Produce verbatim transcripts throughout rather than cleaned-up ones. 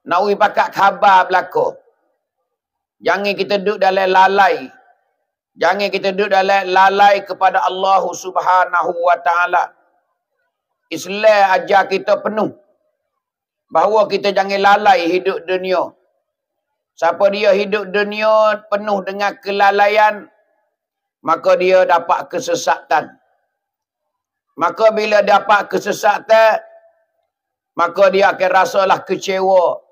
Nak ui pakat khabar berlaku. Jangan kita duduk dalam lalai. Jangan kita duduk dalam lalai kepada Allah Subhanahu wa taala. Islam ajar kita penuh bahawa kita jangan lalai hidup dunia. Siapa dia hidup dunia penuh dengan kelalaian, maka dia dapat kesesatan. Maka bila dapat kesesatan, maka dia akan rasalah kecewa.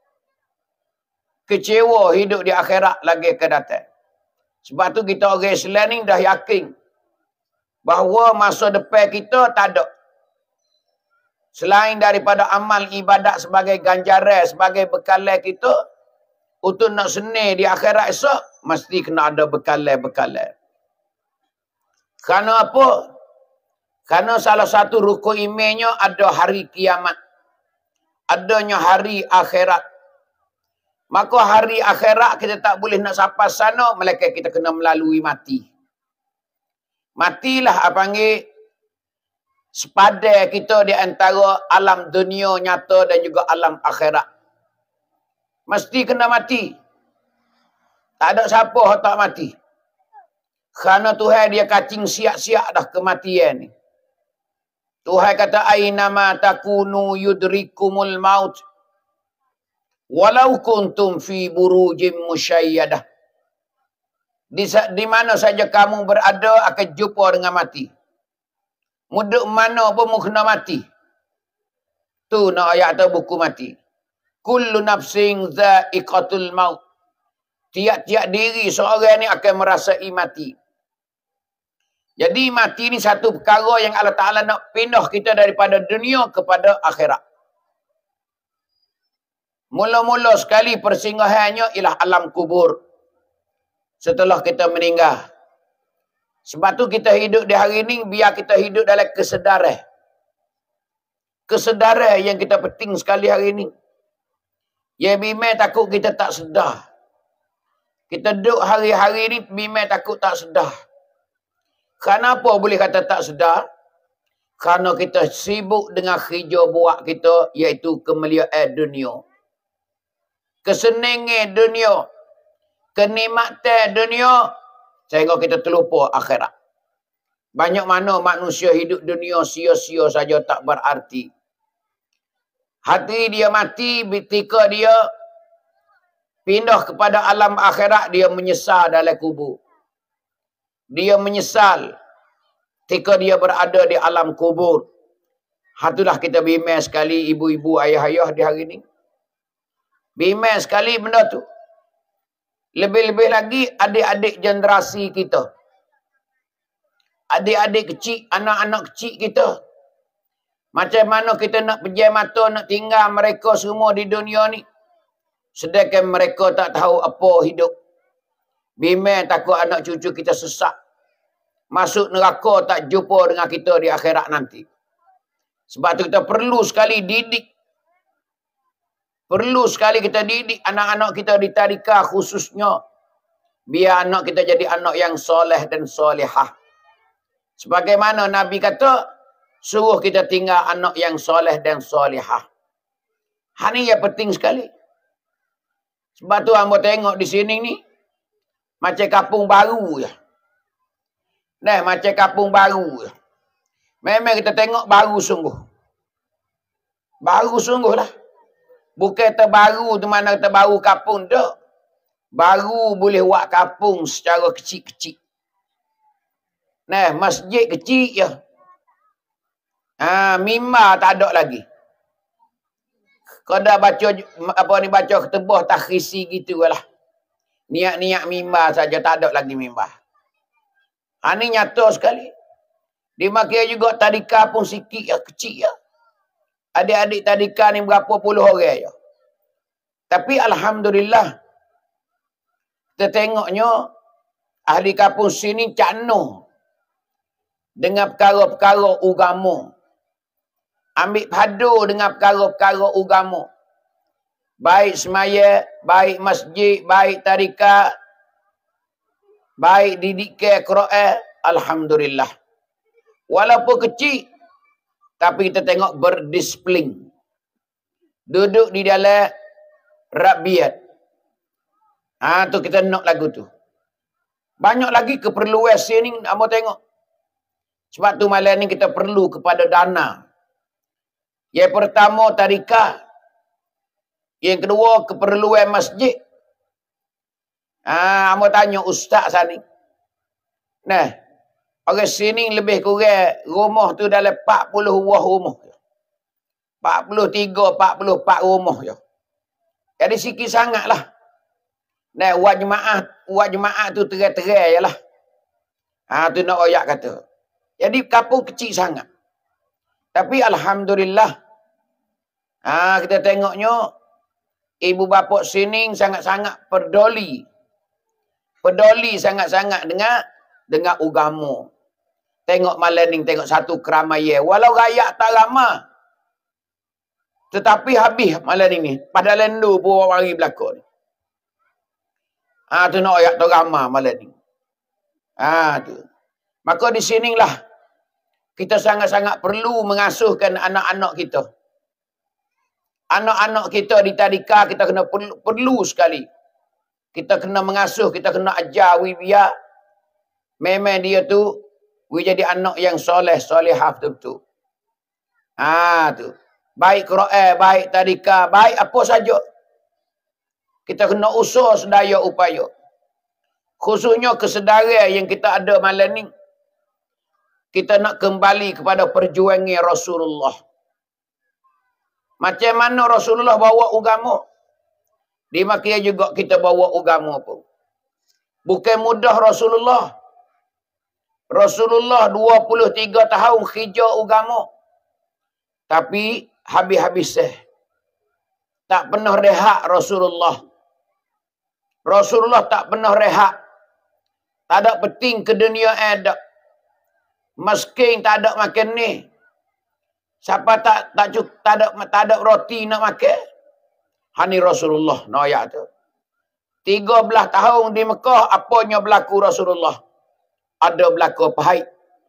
Kecewa hidup di akhirat lagi ke datang. Sebab tu kita orang Islam ni dah yakin bahawa masa depan kita tak ada. Selain daripada amal ibadat sebagai ganjaran, sebagai bekalan kita, untuk nak senang di akhirat esok, mesti kena ada bekalan-bekalan. Kerana apa? Kerana salah satu rukun imannya ada hari kiamat. Adanya hari akhirat. Maka hari akhirat kita tak boleh nak sampai sana, melainkan kita kena melalui mati. Matilah apa panggil sepadan kita di antara alam dunia nyata dan juga alam akhirat. Mesti kena mati. Tak ada siapa yang tak mati. Kerana Tuhan dia kacing siap-siap dah kematian ni. Tuhan kata ainama takunu yudrikumul maut walau kuntum fi burujim musyayyadah. Di, di mana saja kamu berada akan jumpa dengan mati. Muduk mana pun mu kena mati. Tu nak ayat atau buku mati. Kullu nafsin dha'iqatul maut. Tiap-tiap diri seorang ni akan merasai mati. Jadi mati ni satu perkara yang Allah Ta'ala nak pindah kita daripada dunia kepada akhirat. Mula-mula sekali persinggahannya ialah alam kubur. Setelah kita meninggal. Sebab tu kita hidup di hari ini, biar kita hidup dalam kesedaran. Kesedaran yang kita penting sekali hari ini. Ya bimai takut kita tak sedar. Kita duduk hari-hari ni, bimai takut tak sedar. Kenapa boleh kata tak sedar? Kerana kita sibuk dengan kerja buat kita, iaitu kemuliaan dunia. Kesenangan dunia, kenikmatan dunia, sehingga kita terlupa akhirat. Banyak mana manusia hidup dunia sia-sia saja tak berarti. Hati dia mati ketika dia pindah kepada alam akhirat, dia menyesal dalam kubur. Dia menyesal ketika dia berada di alam kubur. Hatulah kita bimbang sekali ibu-ibu, ayah-ayah di hari ini. Bimbang sekali benda tu. Lebih-lebih lagi adik-adik generasi kita. Adik-adik kecil, anak-anak kecil kita. Macam mana kita nak pejam mata, nak tinggal mereka semua di dunia ni. Sedangkan mereka tak tahu apa hidup. Bimbang takut anak cucu kita sesat. Masuk neraka tak jumpa dengan kita di akhirat nanti. Sebab tu kita perlu sekali didik. Perlu sekali kita didik anak-anak kita di tadika khususnya. Biar anak kita jadi anak yang soleh dan solehah. Sebagaimana Nabi kata, suruh kita tinggal anak yang soleh dan solehah. Hal ini yang penting sekali. Sebab tu hamba tengok di sini ni, macam kampung baru je. Nah, macam kampung baru je. Memang kita tengok baru sungguh. Baru sungguh lah. Bukan terbaru di mana terbaru kampung dah. Baru boleh buat kampung secara kecil-kecil. Nah, masjid kecil je. Ha, mimbar tak ada lagi. Kau dah baca apa ni, baca ketebah takhrisi gitu lah. Niat-niat mimbar saja, tak ada lagi mimbar. Ha, ni nyata sekali. Di Makkah juga tadika pun sikit ya, kecil ya. Adik-adik tadika ni berapa puluh orang je. Tapi alhamdulillah, kita tengoknya ahli kampung sini cakno dengan perkara-perkara agama. Ambil padu dengan perkara-perkara agama. Baik semaya, baik masjid, baik tadika, baik didikan Quran, alhamdulillah. Walaupun kecil, tapi kita tengok berdisiplin. Duduk di dalam Rabiat. Ha, tu kita nak lagu tu. Banyak lagi keperluan sini, amo tengok. Sebab tu malam ni kita perlu kepada dana. Yang pertama tarikah. Yang kedua keperluan masjid. Ah, ha, amo tanya ustaz sani. Nah, orang sini lebih kurang rumah tu dalam empat puluh buah rumah. empat puluh tiga, empat puluh empat rumah je. Jadi sikit sangatlah. Nah, buat jemaah, buat jemaah tu terai-terai jelah. Ah, tu nak royak kata. Jadi kampung kecil sangat. Tapi alhamdulillah. Ah, kita tengoknya ibu bapa sini sangat-sangat peduli. Peduli sangat-sangat dengan dengan agama. Tengok malam ni, tengok satu keramaian. Walau rakyat tak ramai. Tetapi habis malam ni. Pada lendu pun orang mari belakang ni. Ah, tu nak rakyat tak ramai malam ni. Ah, tu. Maka di sinilah kita sangat-sangat perlu mengasuhkan anak-anak kita. Anak-anak kita di tadika kita kena perlu, perlu sekali. Kita kena mengasuh, kita kena ajar wi biar memang dia tu wi jadi anak yang soleh, solehah betul-betul. Ah, tu. Baik Quran, baik tadika, baik apa saja. Kita kena usaha sedaya upaya. Khususnya kesedaran yang kita ada malam ni. Kita nak kembali kepada perjuangan Rasulullah. Macam mana Rasulullah bawa agama? Di Makkah juga kita bawa agama pun. Bukan mudah Rasulullah. Rasulullah dua puluh tiga tahun hijau agama. Tapi habis-habis seh. Tak pernah rehat Rasulullah. Rasulullah tak pernah rehat. Tak ada penting ke dunia ada. Miskin tak ada makan ni. Siapa tak tak cuk, tak ada tak ada roti nak makan. Hani Rasulullah noyak tu. tiga belas tahun di Mekah apanya berlaku Rasulullah? Ada berlaku pahit.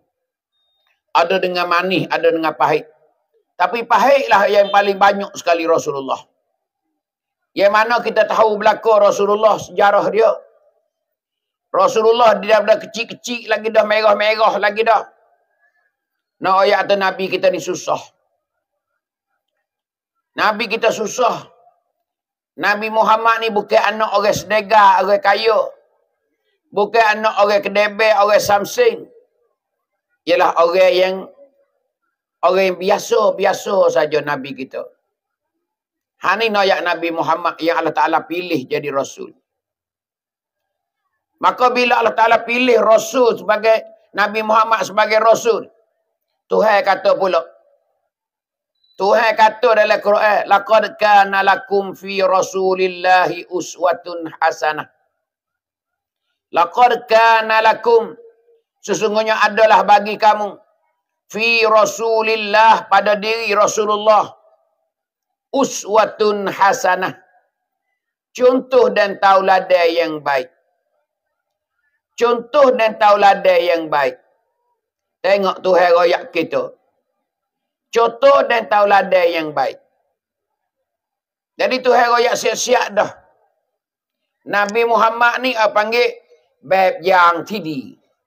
Ada dengan manis, ada dengan pahit. Tapi pahitlah yang paling banyak sekali Rasulullah. Yang mana kita tahu berlaku Rasulullah sejarah dia. Rasulullah dia dah kecil-kecil lagi dah, merah-merah lagi dah. Nak ayat tu Nabi kita ni susah. Nabi kita susah. Nabi Muhammad ni bukan anak orang sedega, orang kaya. Bukan anak orang kedebel, orang samsing. Ialah orang yang orang yang biasa-biasa saja Nabi kita. Hani ayat Nabi Muhammad yang Allah Ta'ala pilih jadi Rasul. Maka bila Allah Ta'ala pilih Rasul sebagai Nabi Muhammad sebagai Rasul, Tuhan kata pula, Tuhan kata dalam Quran, laqad kana lakum fi Rasulillahi uswatun hasanah. Laqad kana lakum, sesungguhnya adalah bagi kamu fi Rasulillah, pada diri Rasulullah, uswatun hasanah, contoh dan tauladan yang baik. Contoh dan tauladan yang baik. Tengok Tuhan royak kita. Contoh dan tauladan yang baik. Jadi Tuhan royak siap-siap dah. Nabi Muhammad ni apa panggil bab yang tidi.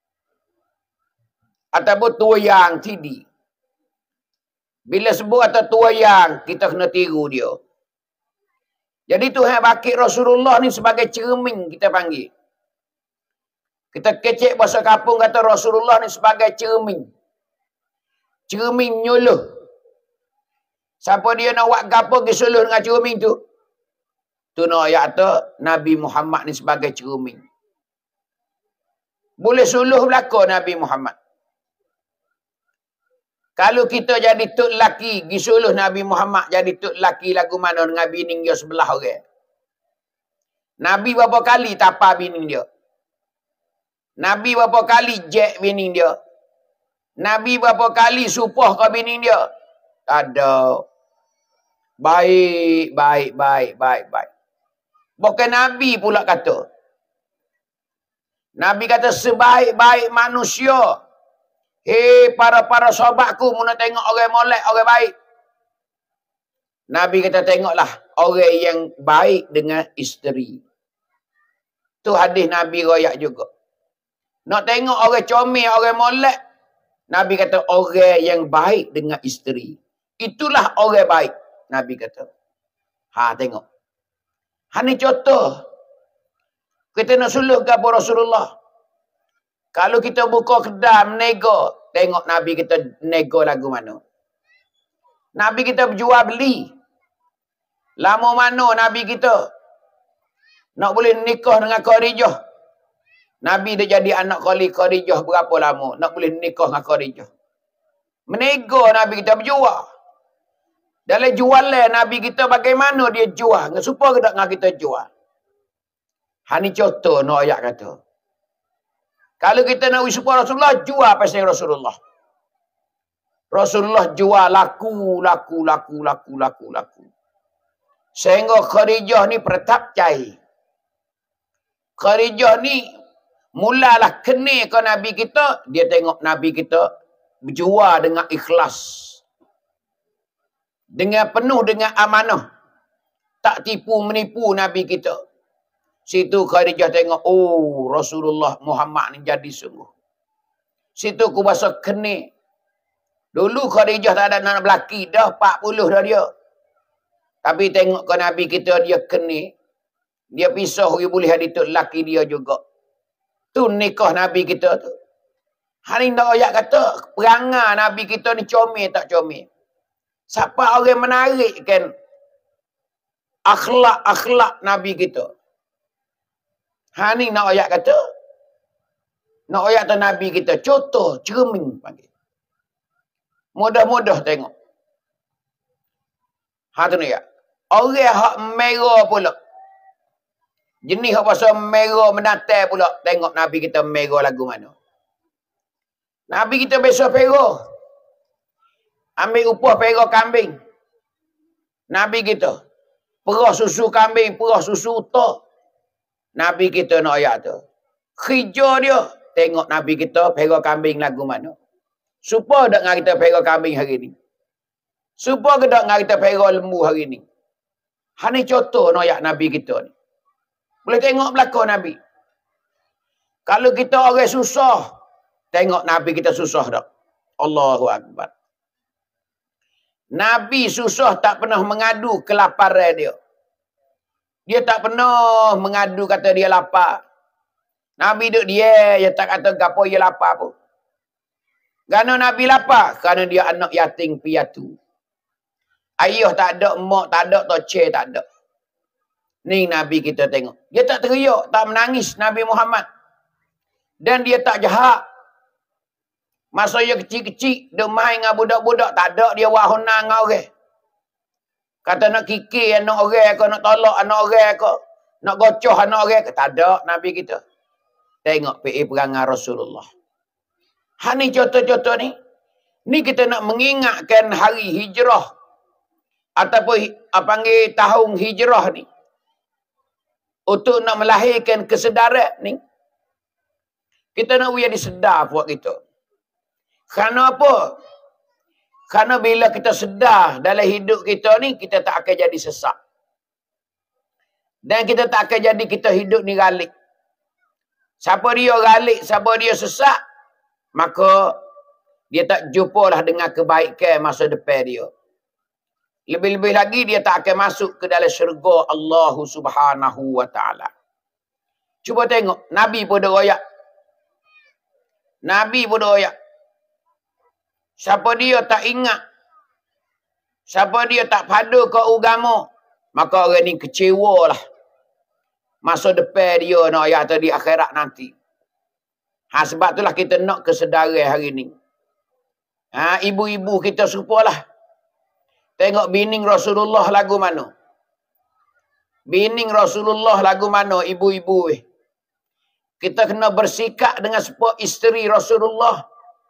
Ataupun tua yang tidi. Bila sebut atau tua yang, kita kena tiru dia. Jadi Tuhan bakit Rasulullah ni sebagai cermin kita panggil. Kita kecek bahasa kampung kata Rasulullah ni sebagai cermin. Cermin nyuluh. Siapa dia nak buat gapo pergi suluh dengan cermin tu? Tu nak ayat tu Nabi Muhammad ni sebagai cermin. Boleh suluh belaka Nabi Muhammad. Kalau kita jadi tok laki, pergi suluh Nabi Muhammad jadi tok laki lagu mana dengan bini dia sebelah orang. Nabi berapa kali tapa bini dia? Nabi berapa kali jek bini dia? Nabi berapa kali supah ke bini dia? Tak ada. Baik, baik, baik, baik, baik. Bukan Nabi pula kata. Nabi kata sebaik-baik manusia. Hei para-para sahabatku, mu nak tengok orang molek, orang baik. Nabi kata tengoklah orang yang baik dengan isteri. Tu hadis Nabi royak juga. Nak tengok orang comel, orang molek, Nabi kata orang yang baik dengan isteri. Itulah orang baik. Nabi kata. Ha, tengok. Ha ni contoh. Kita nak suluh ke apa Rasulullah. Kalau kita buka kedai menego, tengok Nabi kita nego lagu mana. Nabi kita berjual beli. Lama mana Nabi kita nak boleh nikah dengan Khadijah. Nabi dah jadi anak kali Khadijah berapa lama nak boleh nikah dengan Khadijah. Menego Nabi kita berjual. Dalam jualan Nabi kita bagaimana dia jual. Supaya ke tak dengan kita jual. Ha ni contoh nak ayat kata. Kalau kita nak supaya Rasulullah, jual pasal Rasulullah. Rasulullah jual laku, laku, laku, laku, laku, laku. Sehingga Khadijah ni pertap cai. Khadijah ni mulalah kena ke Nabi kita, dia tengok Nabi kita berjual dengan ikhlas. Dengan penuh dengan amanah. Tak tipu menipu Nabi kita. Situ Khadijah tengok, oh Rasulullah Muhammad ni jadi sungguh. Situ aku rasa kena. Dulu Khadijah tak ada anak belaki dah, empat puluh dah dia. Tapi tengok ke Nabi kita dia kena. Dia pisah dia boleh ada tu laki dia juga. Tu nikah Nabi kita tu. Hari ni ayat kata, perangai Nabi kita ni comel tak comel. Siapa orang menarikkan akhlak-akhlak Nabi kita. Ha ni nak ayat kata. Nak ayat tu Nabi kita. Contoh, cermin panggil. Mudah-mudah tengok. Ha tu ni ya. Orang hak merah pula. Jenis hak pasal merah menatai pula. Tengok Nabi kita merah lagu mana. Nabi kita besok perah. Ambil upah perah kambing. Nabi kita. Perah susu kambing, perah susu utak. Nabi kita nak ayat tu. Kerja dia. Tengok Nabi kita perah kambing lagu mana. Supaya tak dengan kita perah kambing hari ni. Supaya ke tak dengan kita perah lembu hari ni. Ha ni contoh nak ayat Nabi kita ni. Boleh tengok belakang Nabi. Kalau kita orang susah, tengok Nabi kita susah tak. Allahu Akbar. Nabi susah tak pernah mengadu kelaparan dia. Dia tak pernah mengadu kata dia lapar. Nabi duduk dia, dia tak kata gapo dia lapar pun. Kerana Nabi lapar, kerana dia anak yatim piatu. Ayah tak ada, mak tak ada, toceh tak ada. Ni Nabi kita tengok. Dia tak teriak, tak menangis Nabi Muhammad. Dan dia tak jahat. Masa dia kecil-kecil, dia main dengan budak-budak, tak ada dia wahona dengan orang. Kata nak kikir anak orang ke, nak tolak anak orang ke, nak gocoh anak orang ke, tak ada Nabi kita. Tengok P A perangai Rasulullah. Ha ni contoh-contoh ni. Ni kita nak mengingatkan hari hijrah. Ataupun apa panggil tahun hijrah ni. Untuk nak melahirkan kesedaran ni. Kita nak jadi sedar buat kita. Kerana apa? Kerana bila kita sedar dalam hidup kita ni, kita tak akan jadi sesak. Dan kita tak akan jadi kita hidup ni galik. Siapa dia galik, siapa dia sesak, maka dia tak jumpalah dengan kebaikan masa depan dia. Lebih-lebih lagi dia tak akan masuk ke dalam syurga Allah Subhanahu wa taala. Cuba tengok, Nabi pun royak. Nabi pun royak. Siapa dia tak ingat, siapa dia tak padu ke agama, maka orang ni kecewa lah. Masa depan dia nak ayat di akhirat nanti. Ha, sebab itulah kita nak kesedaran hari ni. Ha, ibu-ibu kita serupalah. Tengok bining Rasulullah lagu mana. Bining Rasulullah lagu mana ibu-ibu. Kita kena bersikap dengan sepuluh isteri Rasulullah.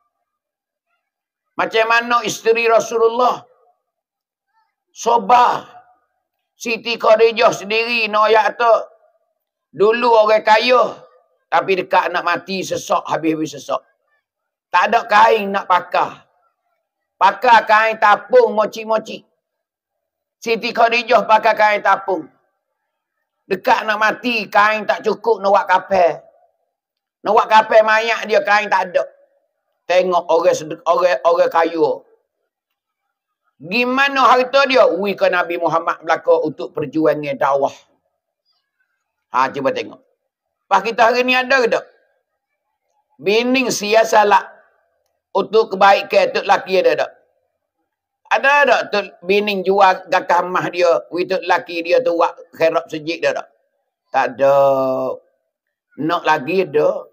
Macam mana isteri Rasulullah? Sobah. Siti Khadijah sendiri nak ayat tu. Dulu orang kaya. Tapi dekat nak mati sesak, habis-habis sesak. Tak ada kain nak pakai. Pakai kain tapung moci-moci. Siti Khadijah pakai kain tapung. Dekat nak mati, kain tak cukup nak buat kapal. Nak buat kapal mayat dia, kain tak ada. Tengok orang orang orang kayu. Gimana harta dia? Ui ke Nabi Muhammad belaka untuk perjuangan dakwah. Ha, cuba tengok. Pas kita hari ni ada ke tak? Bining siasalah untuk kebaikan untuk lelaki ada tak? Ada tak tu bining jual gakah mah dia, untuk lelaki dia tu buat khairab sejik dia tak? Tak ada. Nak lagi ada.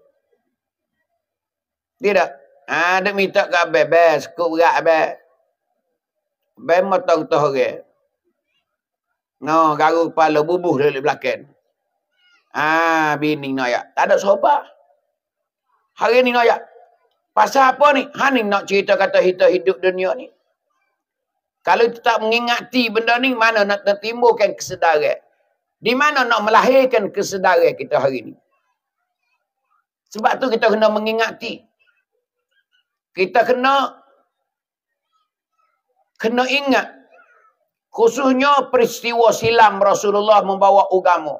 Tidak. Ah, ha, dia minta ke bebas, kuk berat abang. Abang motong tu orang. No, garu kepala bubuh dari belakang. Ah, bining nak ya. Tak ada sobat. Hari ni nak ya. Pasal apa ni? Ha ni nak cerita kata kita hidup dunia ni. Kalau kita tak mengingati benda ni, mana nak timbulkan kesedaran? Di mana nak melahirkan kesedaran kita hari ni? Sebab tu kita kena mengingati. Kita kena kena ingat. Khususnya peristiwa silam Rasulullah membawa agama.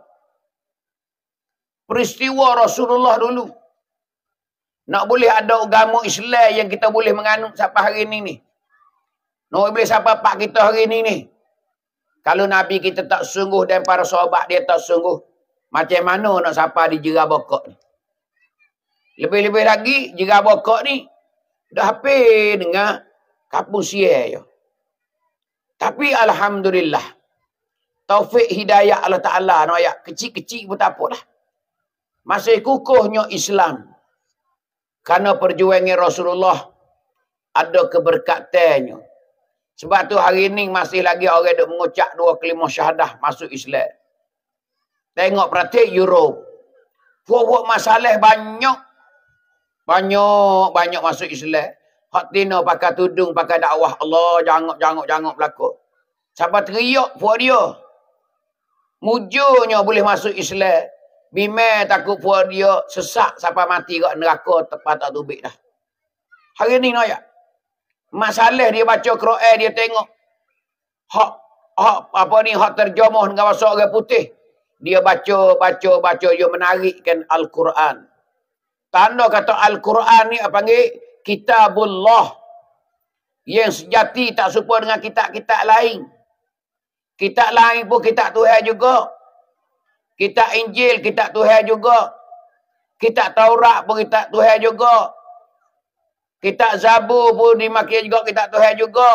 Peristiwa Rasulullah dulu. Nak boleh ada agama Islam yang kita boleh menganut sampai hari ni ni. Nak boleh sampai pak kita hari ni ni. Kalau Nabi kita tak sungguh dan para sahabat dia tak sungguh, macam mana nak sampai di jerah bokok ni? Lebih-lebih lagi, jerah bokok ni dah habis dengan kapung sia je. Tapi alhamdulillah, taufik hidayah Allah Ta'ala, no, ya, kecil-kecil pun tak apa lah. Masih kukuhnya Islam. Karena perjuangan Rasulullah ada keberkatannya. Sebab tu hari ni masih lagi orang duk mengucap dua kalimah syahadah masuk Islam. Tengok praktik Europe. Buat-buat masalah banyak. Banyak, banyak masuk Islam. Hak tina pakai tudung, pakai dakwah Allah, jangok-jangok-jangok berlaku. Siapa teriak buat dia. Mujurnya boleh masuk Islam. Bimai takut buat dia sesak sampai mati kat neraka tepat tak tubik dah. Hari ni nak ya. Masalah dia baca Quran, dia tengok hak hak apa ni hak terjemah dengan bahasa orang putih. Dia baca baca baca dia menarikkan Al-Quran. Tanda kata Al-Quran ni apa panggil kitabullah. Yang sejati tak serupa dengan kitab-kitab lain. Kitab lain pun kitab Tuhan juga. Kitab Injil kitab Tuhan juga. Kitab Taurat pun kitab Tuhan juga. Kitab Zabur pun dimakai juga kitab Tuhan juga.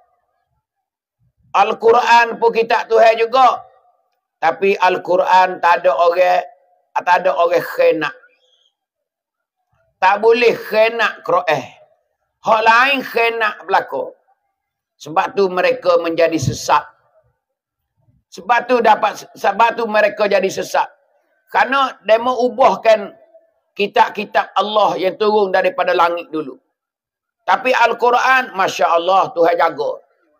Al-Quran pun kitab Tuhan juga. Tapi Al-Quran tak ada orang, tak ada orang khianat. Tak boleh khianat Quran. Hak lain khianat berlaku. Sebab tu mereka menjadi sesat. Sebab tu dapat sebab tu mereka jadi sesat. Karena dia mau ubahkan kitab-kitab Allah yang turun daripada langit dulu. Tapi Al-Quran, Masya Allah, Tuhan jaga.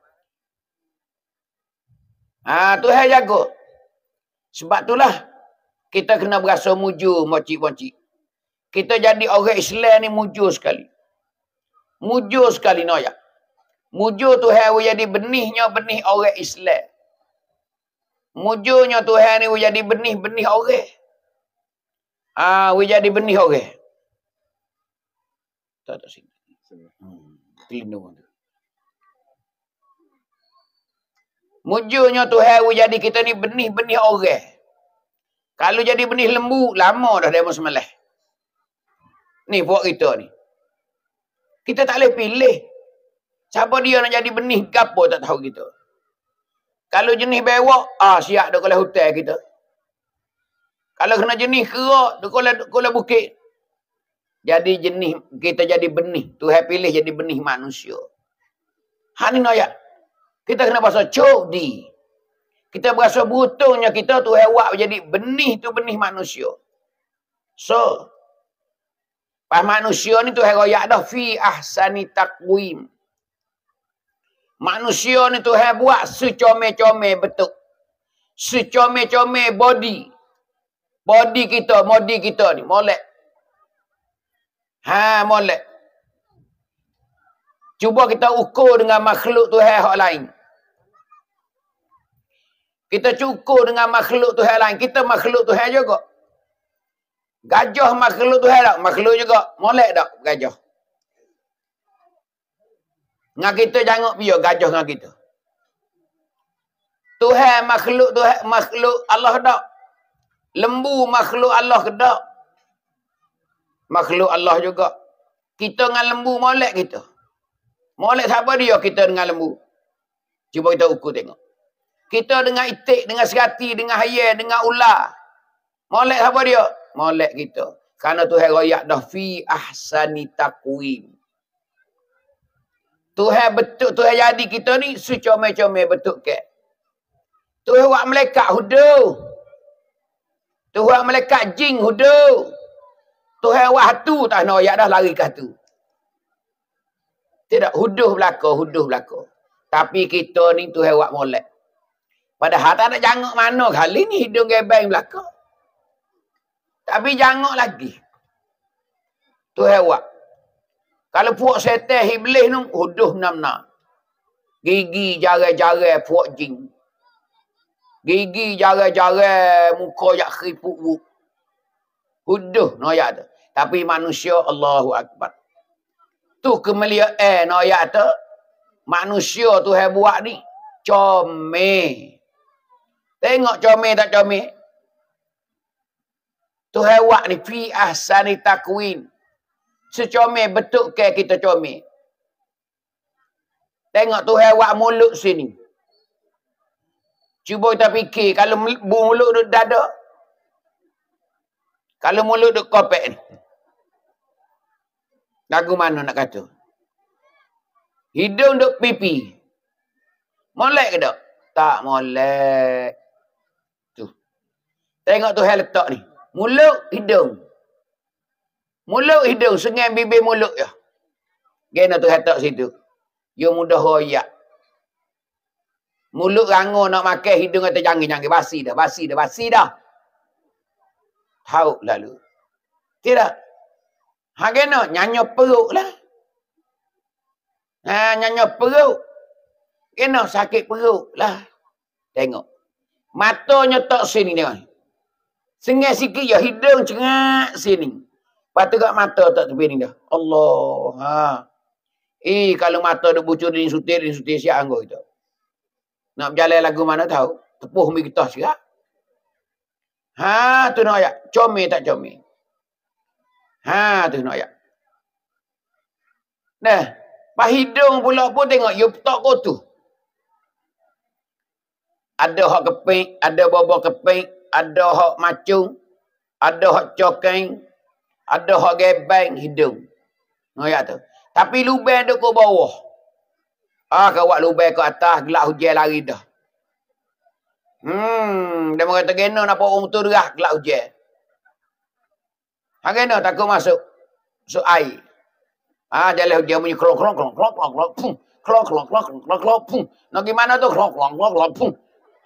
Ha, Tuhan jaga. Sebab itulah, kita kena berasa mujur, mocik-mocik. Kita jadi orang Islam ni mujur sekali. Mujur sekali, Noyak. Mujur Tuhan jadi benihnya benih orang Islam. Mujurnya Tuhan ni jadi benih-benih orang. Ah, ha, jadi benih orang. Tak tak sini. Hmm, pelindung tu. Mujurnya Tuhan jadi kita ni benih-benih orang. Kalau jadi benih lembu, lama dah demo semalah. Ni buat kita ni. Kita tak boleh pilih. Siapa dia nak jadi benih gapo tak tahu kita. Kalau jenis bewak, ah siap dah kalau hutan kita. Kalau kena jenis kerak, dah kalau kalau bukit. Jadi jenis kita jadi benih. Tuhan pilih jadi benih manusia. Ha ni nak. Kita kena bahasa codi. Kita berasa beruntungnya kita Tuhan buat jadi benih tu benih manusia. So, pas manusia ni Tuhan royak dah fi ahsani taqwim. Manusia ni Tuhan buat secomel-comel betul. Secomel-comel body. Body kita, body kita ni molek. Ha, molek. Cuba kita ukur dengan makhluk Tuhan hak lain. Kita cukur dengan makhluk Tuhan lain. Kita makhluk Tuhan juga. Gajah makhluk Tuhan tak? Makhluk juga. Molek tak gajah? Dengan kita jangan biar gajah dengan kita. Tuhan makhluk Tuhan makhluk Allah tak? Lembu makhluk Allah ke tak? Makhluk Allah juga. Kita dengan lembu molek kita. Molek siapa dia kita dengan lembu? Cuba kita ukur tengok. Kita dengan itik, dengan serati, dengan hayal, dengan ular. Molek siapa dia? Molek kita. Kerana Tuhan royak dah fi ahsani taqwim. Tuhan betul, Tuhan jadi kita ni secomel-comel betul ke. Tuhan buat malaikat hudu. Tuhan buat malaikat jin hudu. Tuhan buat hatu tak nak royak dah lari ke hatu. Tidak, huduh belaka, huduh belaka. Tapi kita ni Tuhan buat molek. Padahal tak ada jangok mana kali ni hidung gebeng belaka. Tapi jangok lagi. Tuhan buat. Kalau puak setan iblis ni, huduh nam-nam. Gigi jare-jare puak jin. Gigi jare-jare muka jak keripuk. Huduh noyak tu. Tapi manusia Allahu Akbar. Tu kemuliaan noyak tu. Manusia Tuhan buat ni. Comel. Tengok comel tak comel. Tuhan buat ni. Fi ahsani taqwim. Secomel betul ke kita comel. Tengok Tuhan buat mulut sini. Cuba kita fikir. Kalau mulut duduk dada. Kalau mulut duduk kopek ni. Lagu mana nak kata? Hidung duduk pipi. Molek ke tak? Tak molek. Tu. Tengok Tuhan letak ni. Mulut, hidung. Mulut, hidung. Sengai bibir mulut ya. Gena Tuhan letak situ. You mudah royak. Mulut rangun nak makan, hidung kata jangan-jangan. Basi dah, basi dah, basi dah. Hauk lalu. Tidak. Ha gena nyanyo perut lah. Ha nyanyo perut. Kena sakit perut lah. Tengok. Matanya tak sini tengok. Sengai sikit ya hidung cengak sini. Lepas tu kat mata tak tepi ni dah. Allah. Ha. Eh kalau mata duk bucur ni sutir ni sutir siap anggo itu. Nak berjalan lagu mana tahu? Tepuh mi kita siap. Ha tu nak ayat. Comel tak comel. Ha tu nak ayat. Nah, pas hidung pula pun tengok you tak kotu. Ada hak keping, ada bobor keping, ada hak macung, ada hak cokeng, ada hak gebeng hidung. Ngoyak tu. Tapi lubang duk ke bawah. Ah, kau buat lubang ke atas, gelak hujan lari dah. Hmm, dia kata gena napa orang tu derah gelak hujan. Ha gena takut masuk. Masuk air. Ah, jalan hujan bunyi klok klok klok klok klok klok pum. Klok klok klok klok klok pum. Nak gimana tu klok klok klok klok pum.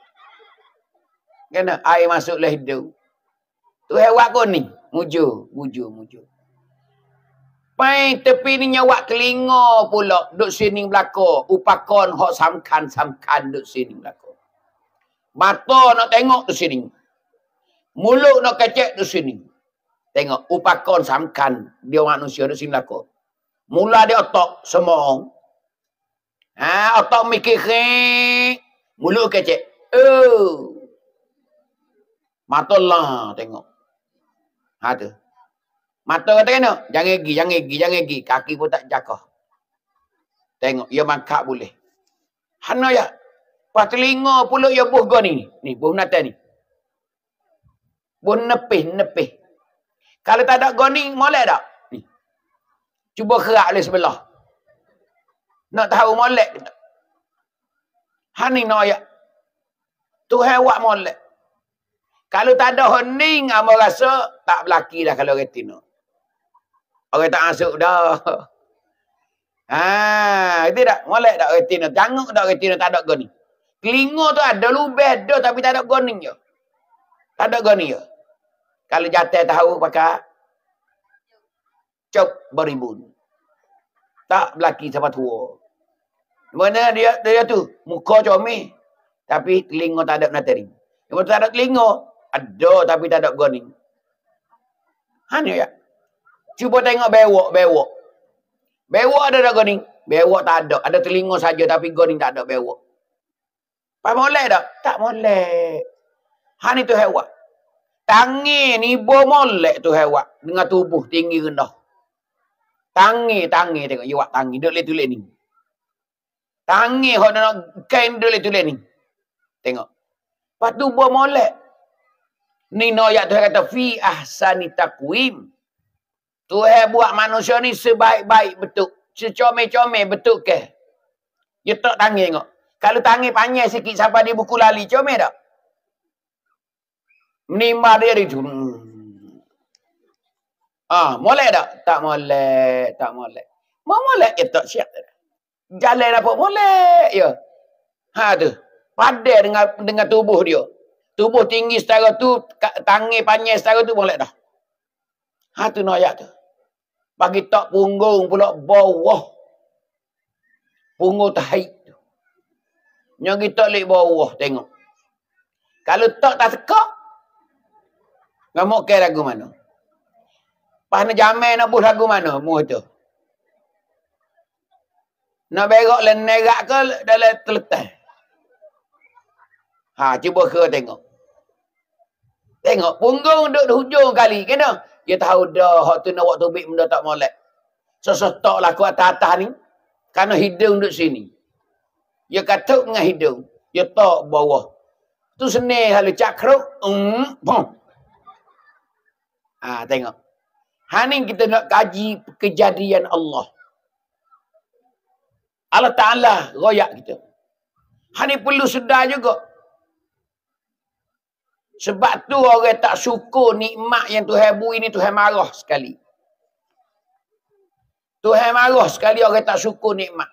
Kena air masuk lah hidung. Tu hewak kau ni. Mujur, mujur, mujur. Pai tepi ni nyawak telinga pula. Duk sini belakang. Upakon hok samkan-samkan duk sini belakang. Mata nak tengok tu sini. Mulut nak kecek tu sini. Tengok. Upakon samkan. Dia manusia duk sini belakang. Mula dia otak semong. Ha, otak mikir khik. Mulut kecek. Oh. Mata lah tengok. Ha tu. Mata kata kena. Jangan gigi, jangan gigi, jangan gigi. Kaki pun tak jakah. Tengok. Ia mangkak boleh. Hana ya. Pas telinga pula ia buh gua ni. Ni, buh nata ni. Buh nepih, nepih. Kalau tak ada gua ni, molek tak? Ni. Cuba kerak oleh sebelah. Nak tahu molek ke tak? Hani nak ya. Tuhan buat molek. Kalau tak ada hening, abang rasa tak berlaki dah kalau retina. Orang tak masuk dah. Ha, itu tak molek tak retina. Tengok tak retina tak ada goni. Telinga tu ada lubang dah tapi tak ada goni je. Tak ada goni je. Kalau jatuh tahu pakai cop beribun. Tak berlaki sampai tua. Mana dia dia tu muka comel. Tapi telinga tak ada menatering. Yang tak ada telinga, ada tapi tak ada goning. Ha ni ya. Cuba tengok bewok, bewok. Bewok ada tak goning? Bewok tak ada. Ada telinga saja tapi goning tak ada bewok. Apa molek tak? Tak molek. Ha ni tu hewan. Tangi ni bo molek tu hewan. Dengan tubuh tinggi rendah. Tangi, tangi tengok. Iwak tangi. Duk tulis ni. Tangi hok nak kain duk tulis ni. Tengok. Lepas tu bo molek. Ni noyak tu kata fi ahsani taqwim. Tuhan buat manusia ni sebaik-baik bentuk. Secomel-comel bentuk ke. Dia tak tangi tengok. Kalau tangi panjang sikit sampai di buku lali, comel tak? Menimba dia di tu. Ah, molek tak? Tak molek, tak molek. Mau molek ya tak siap. Jalan apa molek ya. Ha tu. Padan dengan dengan tubuh dia. Tubuh tinggi setara tu, tangi panjang setara tu molek dah. Ha tu noyak tu. Bagi tak punggung pula bawah. Punggung tahi tu. Yang kita lihat bawah tengok. Kalau tak tak tekak. Ngamuk ke lagu mana? Pas nak jamai nak buh lagu mana? Muh tu. Nak berok le nerak ke dalam teletas. Ha, cuba ke tengok. Tengok punggung duduk di hujung kali. Kena? Dia tahu dah hak tu nak buat tubik benda tak molek. Sesetok lah kuat atas ni. Kerana hidung duduk sini. Dia katuk dengan hidung. Dia tok bawah. Tu seni halu cakruk. Hmm, pom. Ha, tengok. Ha ni kita nak kaji kejadian Allah. Allah Ta'ala royak kita. Ha ni perlu sedar juga. Sebab tu orang tak syukur nikmat yang Tuhan beri ni, Tuhan marah sekali. Tuhan marah sekali orang tak syukur nikmat.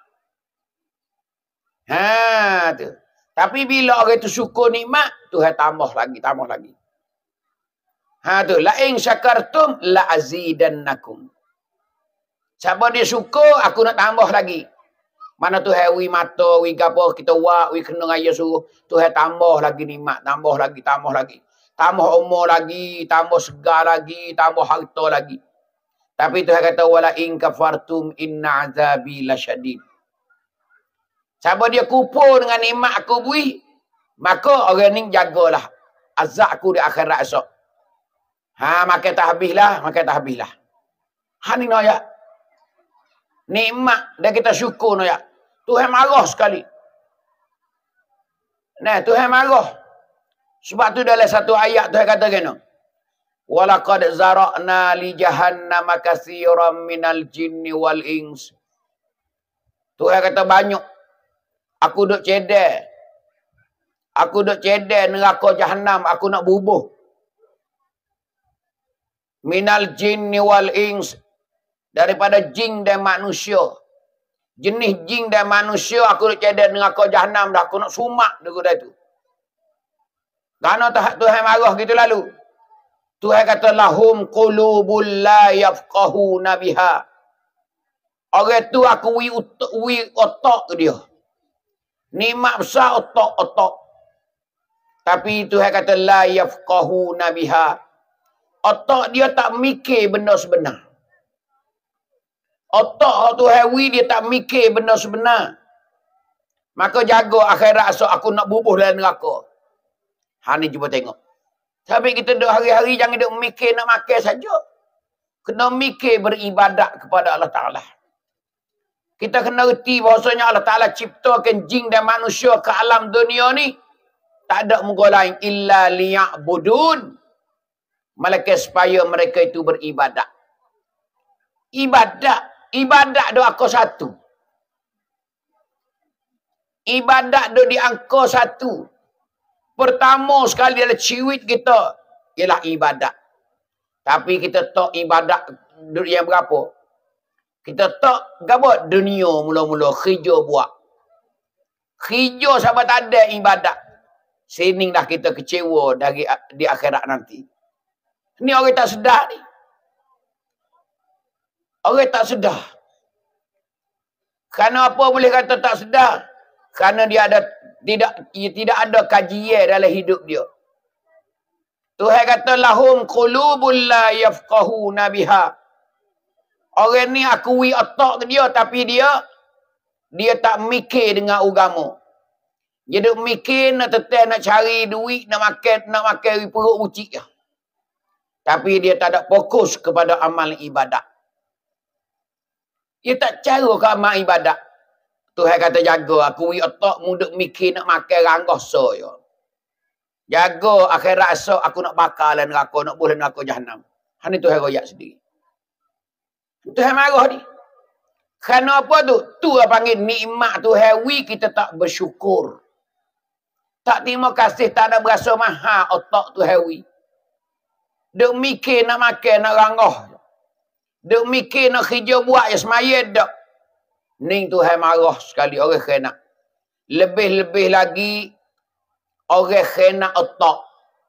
Ha tu. Tapi bila orang tu syukur nikmat, Tuhan tambah lagi, tambah lagi. Ha tu, la in syakartum la azidannakum. Siapa dia syukur, aku nak tambah lagi. Mana Tuhan wi mata, wi gapo kita wak, wi kena raya suruh, Tuhan tambah lagi nikmat, tambah lagi, tambah lagi. Tambah umur lagi, tambah segar lagi, tambah harta lagi. Tapi Tuhan kata wala in kafartum inna azabi lasyadid. Siapa dia kupur dengan nikmat aku beri, maka orang ni jagalah azab aku di akhirat esok. Ha, makan tak habislah, makan tak habislah. Ha ni noyak. Nikmat dan kita syukur noyak. Tuhan marah sekali. Nah, Tuhan marah. Sebab tu dalam satu ayat Tuhan kata kena. Walaqad zara'na li jahannama katsiran minal jinni wal ins. Tuhan kata banyak. Aku duk cedek. Aku duk cedek neraka jahanam, aku nak bubuh. Minal jinni wal ins. Daripada jin dan manusia. Jenis jin dan manusia aku nak cedek neraka jahanam dah. Aku nak sumak dekat itu. Kerana Tuhan marah gitu lalu. Tuhan kata lahum qulubul la yafqahuna biha. Orang tu aku wi otak, wi otak dia. Nikmat besar otak-otak. Tapi Tuhan kata la yafqahuna biha. Otak dia tak mikir benda sebenar. Otak Tuhan wi dia tak mikir benda sebenar. Maka jaga akhirat esok aku nak bubuh dalam neraka. Ha ni cuba tengok. Sampai kita duduk hari-hari jangan duduk mikir nak makan saja. Kena mikir beribadat kepada Allah Ta'ala. Kita kena reti bahawasanya Allah Ta'ala ciptakan jin dan manusia ke alam dunia ni. Tak ada muka lain. Illa liya'budun. Malaikat supaya mereka itu beribadat. Ibadat. Ibadat do angka satu. Ibadat do di angka satu. Pertama sekali dalam ciwit kita ialah ibadat. Tapi kita tak ibadat yang berapa? Kita tak gabut dunia mula-mula kerja buat. Kerja sampai tak ada ibadat. Sini dah kita kecewa dari di akhirat nanti. Ni orang tak sedar ni. Orang tak sedar. Kerana apa boleh kata tak sedar? Kerana dia ada tidak dia tidak ada kajian dalam hidup dia. Tuhan kata lahum qulubul la yafqahuna biha. Orang ni akui otak dia tapi dia dia tak mikir dengan agama. Dia duk mikir nak tetap nak cari duit, nak makan, nak makan perut ucik. Tapi dia tak ada fokus kepada amal ibadat. Dia tak cara ke amal ibadat. Tuhan kata jaga aku otak mudah mikir nak makan ranggah so ya. Jaga akhirat esok aku nak bakar dalam neraka, nak boleh neraka jahanam. Han itu Tuhan royak sendiri. Tuhan marah ni. Kerana apa tu? Tu yang panggil nikmat Tuhan wi kita tak bersyukur. Tak terima kasih, tak ada berasa mahal otak Tuhan wi. Duk mikir nak makan, nak ranggah. Duk mikir nak kerja buat je semaya dak. Ning Tuhan marah sekali orang kena. Lebih-lebih lagi orang kena otak.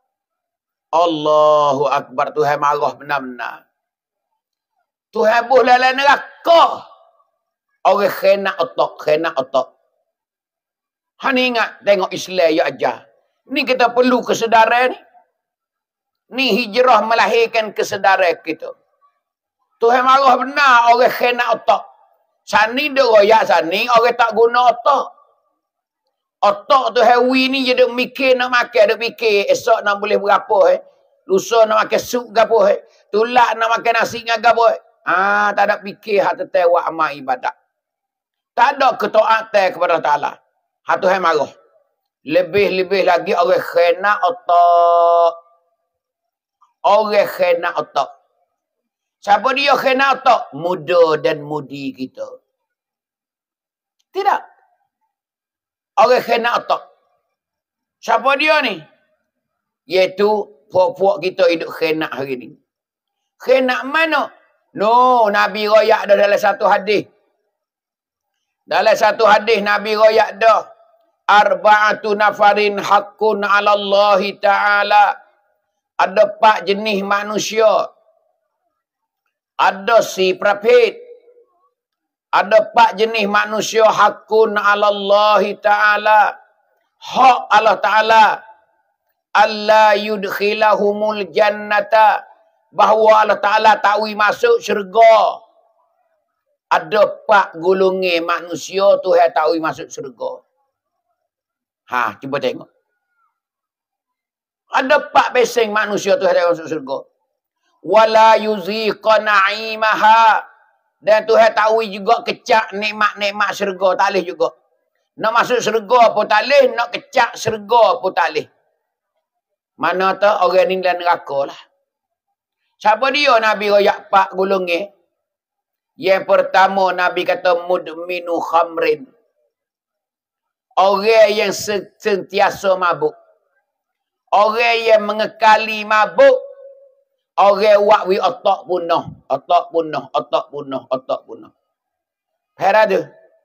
Allahu Akbar, Tuhan marah benar-benar. Tuhan buh dalam neraka. Orang kena otak, kena otak. Han ingat tengok Islam ya ajar. Ni kita perlu kesedaran ni. Ni hijrah melahirkan kesedaran kita. Tuhan marah benar orang kena otak. Sani dia royak sani, orang tak guna otak. Otak tu hewi ni je duk mikir nak makan, duk fikir esok nak boleh berapa eh. Lusa nak makan sup gapo eh. Tulak nak makan nasi dengan gapo eh. Ah, tak ada fikir hak tetewak amal ibadat. Tak ada ketaatan kepada Taala. Hak Tuhan marah. Lebih-lebih lagi orang kena otak. Orang kena otak. Siapa dia kena otak? Muda dan mudi kita. Tidak. Orang kena otak. Siapa dia ni? Iaitu puak-puak kita hidup kena hari ni. Kena mana? No, Nabi royak dah dalam satu hadis. Dalam satu hadis Nabi royak dah. Arba'atu nafarin haqqun 'ala Allah Ta'ala. Ada empat jenis manusia. Ada si prapit. Ada empat jenis manusia hakun ala Allah Ta'ala. Hak Allah Ta'ala. Allah yudkhilahumul jannata. Bahawa Allah Ta'ala takwi masuk syurga. Ada empat golongan manusia Tuhan takwi masuk syurga. Ha, cuba tengok. Ada empat pesing manusia Tuhan takwi masuk syurga. Wala yuziqa na'imaha. Dan Tuhan tahu juga kecak nikmat-nikmat syurga tak leh juga. Nak masuk syurga pun tak leh, nak kecak syurga pun tak leh. Mana tu orang ni dalam neraka lah. Siapa dia Nabi royak empat golongan? Yang pertama Nabi kata mudminu khamrin. Orang yang sentiasa mabuk. Orang yang mengekali mabuk. Orang wak wi otak punah, otak punah, otak punah, otak punah. Hera tu.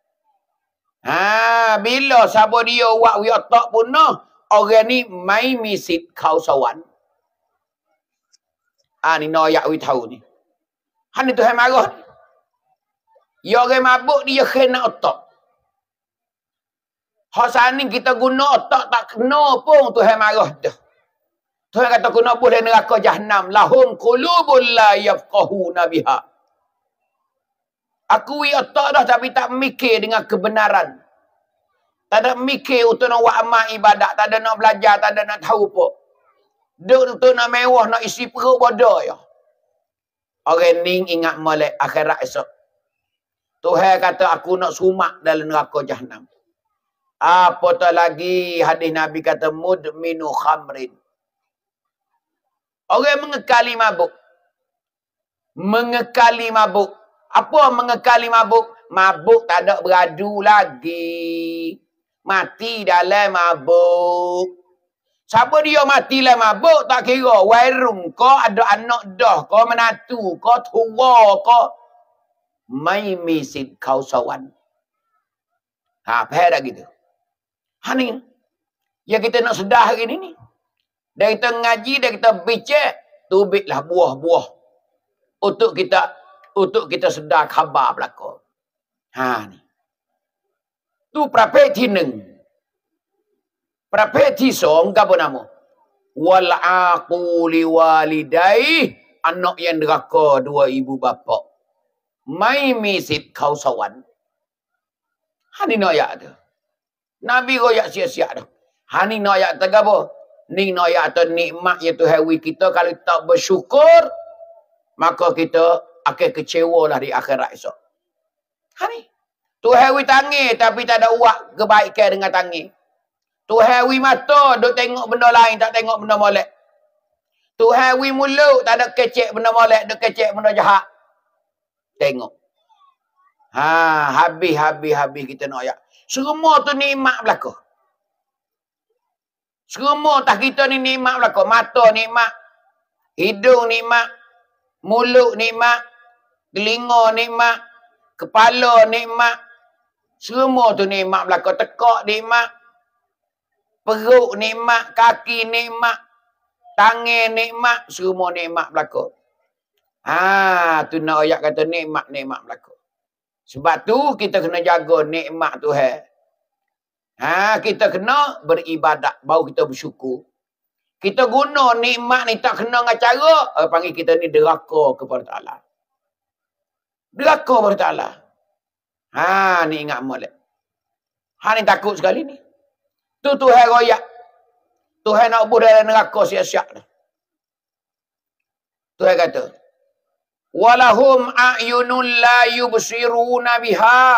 Ha, bila siapa dia wak wi otak punah, orang ni mai misit kau sawan. Ah ni noyak wi tahu ni. Han itu hai marah ni. Ya orang mabuk dia kena otak. Hak ni kita guna otak tak kena pun tu hai marah dah. Tuhan kata kena boleh neraka jahanam. Lahum qulubul la yafqahuna biha. Akui otak dah tapi tak mikir dengan kebenaran. Tak ada mikir untuk nak buat amal ibadat. Tak ada nak belajar, tak ada nak tahu apa. Duk untuk nak mewah, nak isi perut bodoh ya. Orang ni ingat molek akhirat esok. Tuhan kata aku nak sumak dalam neraka jahanam. Apa tu lagi hadis Nabi kata mudminu khamrin. Orang mengekali mabuk. Mengekali mabuk. Apa mengekali mabuk? Mabuk tak ada beradu lagi. Mati dalam mabuk. Siapa dia mati dalam mabuk tak kira. Wairung kau ada anak dah. Kau menatu. Kau tua. Kau mai misit kau sawan. Ha, faham tak gitu? Ha ni. Yang kita nak sedar hari ni ni. Dan kita ngaji, dan kita bincang, tubiklah buah-buah. Untuk kita untuk kita sedar khabar belakang. Ha ni. Tu ประเภทที่หนึ่งประเภทที่สองกับapa nama wal aquli walidai anak yang deraka dua ibu bapa ไม่มีสิทธิ์เข้าสวรรค์ฮานี่น้อยอ่ะtu Nabi royak sia-sia dah hani noyak tagabo ni noyak atau nikmat yang Tuhan beri kita kalau tak bersyukur maka kita akan kecewa lah di akhirat esok. Hani Tuhan beri tangi tapi tak ada buat kebaikan dengan tangi. Tuhan beri mata duk tengok benda lain tak tengok benda molek. Tuhan beri mulut tak ada kecek benda molek, duk kecek benda jahat. Tengok. Ha, habis-habis habis kita noyak. Semua tu nikmat belaka. Semua tak kita ni nikmat belaka. Mata nikmat, hidung nikmat, mulut nikmat, telinga nikmat, kepala nikmat. Semua tu nikmat belaka. Tekak nikmat, perut nikmat, kaki nikmat, tangan nikmat, semua nikmat belaka. Ha, tu nak ayat kata nikmat nikmat belaka. Sebab tu kita kena jaga nikmat Tuhan. Ha, kita kena beribadat baru kita bersyukur. Kita guna nikmat ni tak kena dengan cara, eh, panggil kita ni deraka kepada Ta'ala. Deraka kepada Ta'ala. Ha, ni ingat molek. Ha, ni takut sekali ni. Tu Tuhan royak. Tuhan nak buh dalam neraka siap-siap dah. Tuhan kata, walahum a'yunun la yubsiruna biha.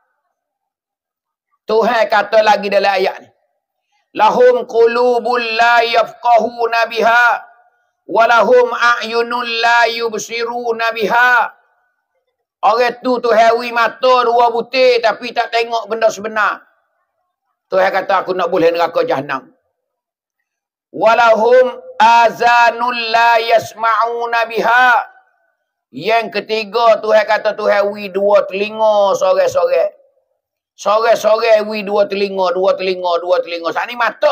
Tuhan kata lagi dalam ayat ni. Lahum qulubun la yafqahuna biha. Walahum a'yunun la yubsiruna biha. Orang tu Tuhan beri mata dua butir tapi tak tengok benda sebenar. Tuhan kata aku nak boleh neraka Jahannam. Walahum azanun la yasma'una biha. Yang ketiga Tuhan kata Tuhan beri dua telinga sore-sore. Sore-sore beri dua telinga, dua telinga, dua telinga. Saat ni mata.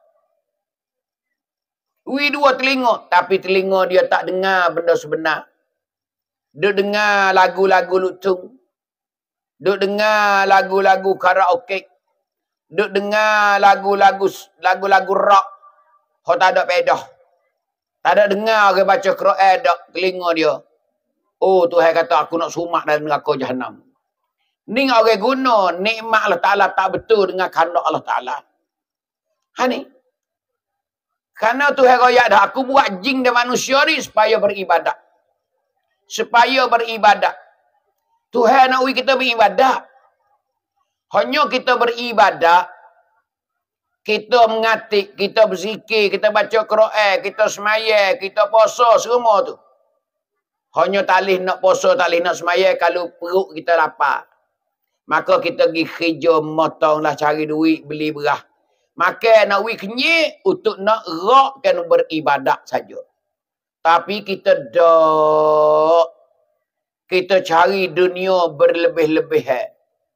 Beri dua telinga. Tapi telinga dia tak dengar benda sebenar. Dia dengar lagu-lagu lutung. Dia dengar lagu-lagu karaoke. Dia dengar lagu-lagu lagu-lagu rock. Kau tak ada pedah. Tak ada dengar orang baca Quran dak telinga dia. Oh, Tuhan kata aku nak sumak dalam neraka Jahannam. Ni orang guna nikmat Allah Ta'ala tak betul dengan kehendak Allah Ta'ala. Ha ni. Kerana Tuhan royak dah, aku buat jin dan manusia ni supaya beribadat. Supaya beribadat. Tuhan nak uji kita beribadat. Hanya kita beribadat, kita mengatik, kita berzikir, kita baca Quran, kita semaya, kita puasa, semua tu. Hanya tak boleh nak puasa, tak boleh nak semaya kalau perut kita lapar. Maka kita pergi kerja motonglah cari duit, beli berah. Maka nak wik kenyik untuk nak rakkan beribadat saja. Tapi kita dak. Kita cari dunia berlebih-lebihan.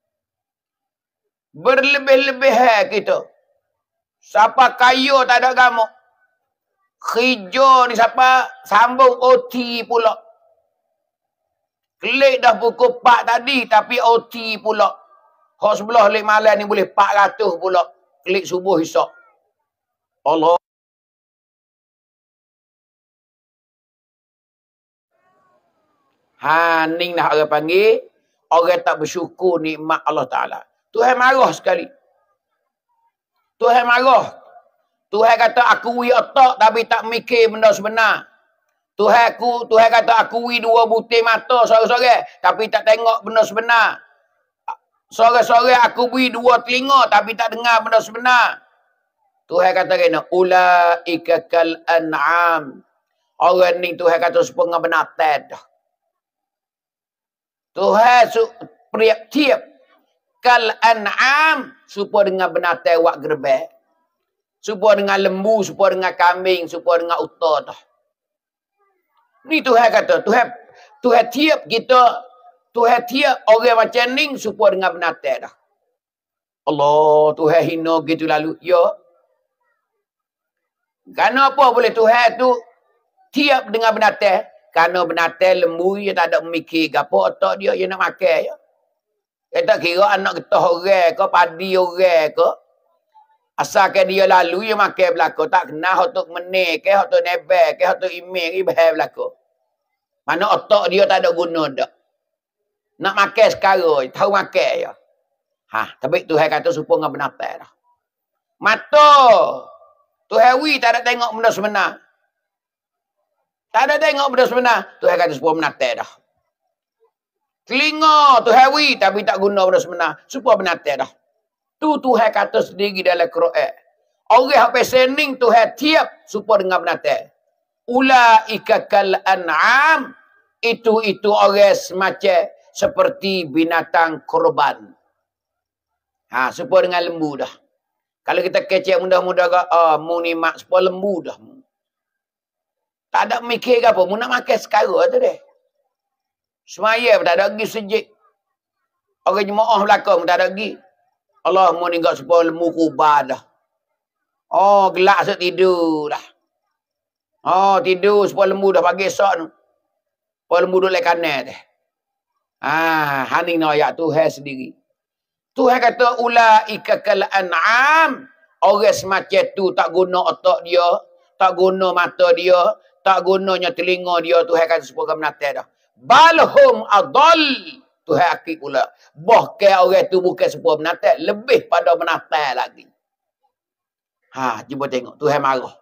Berlebih-lebihan kita. Siapa kaya tak ada gamuk. Kerja ni siapa sambung O T pula. Klik dah pukul empat tadi tapi O T pula. Hak sebelah lek malam ni boleh empat ratus pula. Klik subuh esok. Allah. Ha, ni dah orang panggil orang tak bersyukur nikmat Allah Ta'ala. Tuhan marah sekali. Tuhan marah. Tuhan kata aku wi otak tapi tak mikir benda sebenar. Tuhan aku, Tuhan kata aku wi dua butir mata sore-sore tapi tak tengok benda sebenar. Sore-sore aku beri dua telinga tapi tak dengar benda sebenar. Tuhan kata kena ulaika kal an'am. Orang ni Tuhan kata sepengah binatang dah. Tuhan su priap tiap kal an'am supaya dengan binatang wak gerbek. Supaya dengan lembu, supaya dengan kambing, supaya dengan unta dah. Ni Tuhan kata, Tuhan Tuhan tiap kita, Tuhan tiap orang macam ni supaya dengan binatang dah. Allah, Tuhan hina gitu lalu. Ya. Kerana apa boleh Tuhan tu tiap dengan binatang? Kerana binatang lembu dia tak ada memikir apa otak dia, dia nak makan ya. Kita tak kira anak getah orang ke, padi orang ke. Asalkan dia lalu, dia makan belakang. Tak kenal untuk menir ke, untuk nebel ke, untuk email ke, bahaya belakang. Mana otak dia tak ada guna dah. Nak makan sekarang, tahu makan ya. Ha, tapi Tuhan kata supaya dengan benar dah. Mata. Tuhan wi tak ada tengok benda sebenar. Tak ada tengok benda sebenar. Tuhan kata supaya benar dah. Telinga Tuhan wi tapi tak guna benda sebenar. Supaya benar dah. Tu Tuhan kata sendiri dalam Quran. Orang yang pesening Tuhan tiap supaya dengan benar. Ulaika kal an'am. Itu-itu orang semacam seperti binatang korban. Ha, supaya dengan lembu dah. Kalau kita kecek mudah-mudah ke, oh, mu ni mak supaya lembu dah. Tak ada mikir ke apa, mu nak makan sekarang tu deh. Semaya tak ada lagi sejik. Orang jemaah belakang tak ada lagi. Allah mu ni gak supaya lembu kubah dah. Oh, gelak esok tidur dah. Oh, tidur supaya lembu dah pagi esok tu. Supaya lembu duduk lekat kanan deh. Ah, haning nak ayat Tuhan sendiri. Tuhan kata ulaika kal an'am. Orang semacam tu tak guna otak dia, tak guna mata dia, tak gunanya telinga dia. Tuhan kata supaya menata dah. Balhum adall. Tuhan akid pula. Bahkan orang tu bukan supaya menata, lebih pada menata lagi. Ha, cuba tengok Tuhan marah.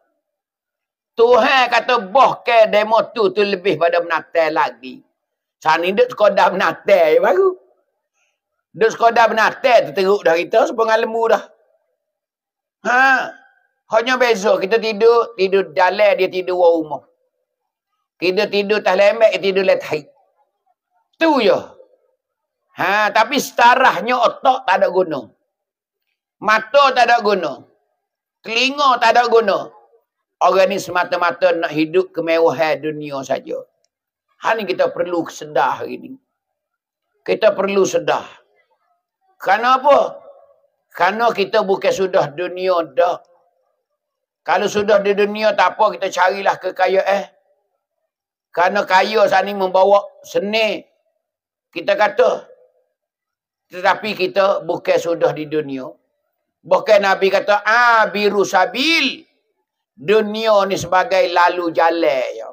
Tuhan kata bahkan demo tu tu lebih pada menata lagi. Sana duk sekadar menata je baru. Duk sekadar menata tu teruk dah kita sebab dengan lembu dah. Ha. Hanya beza kita tidur, tidur dalam dia tidur luar rumah. Kita tidur atas lembek, dia tidur letak haid. Tu je. Ha, tapi setarahnya otak tak ada guna. Mata tak ada guna. Telinga tak ada guna. Orang ni semata-mata nak hidup kemewahan dunia saja. Hal ni kita perlu sedar hari ni. Kita perlu sedar. Kerana apa? Kerana kita bukan sudah dunia dah. Kalau sudah di dunia tak apa, kita carilah kekayaan. Kerana kaya saat ni membawa seni. Kita kata. Tetapi kita bukan sudah di dunia. Bahkan Nabi kata, abiru sabil. Dunia ni sebagai lalu jalan. Ya.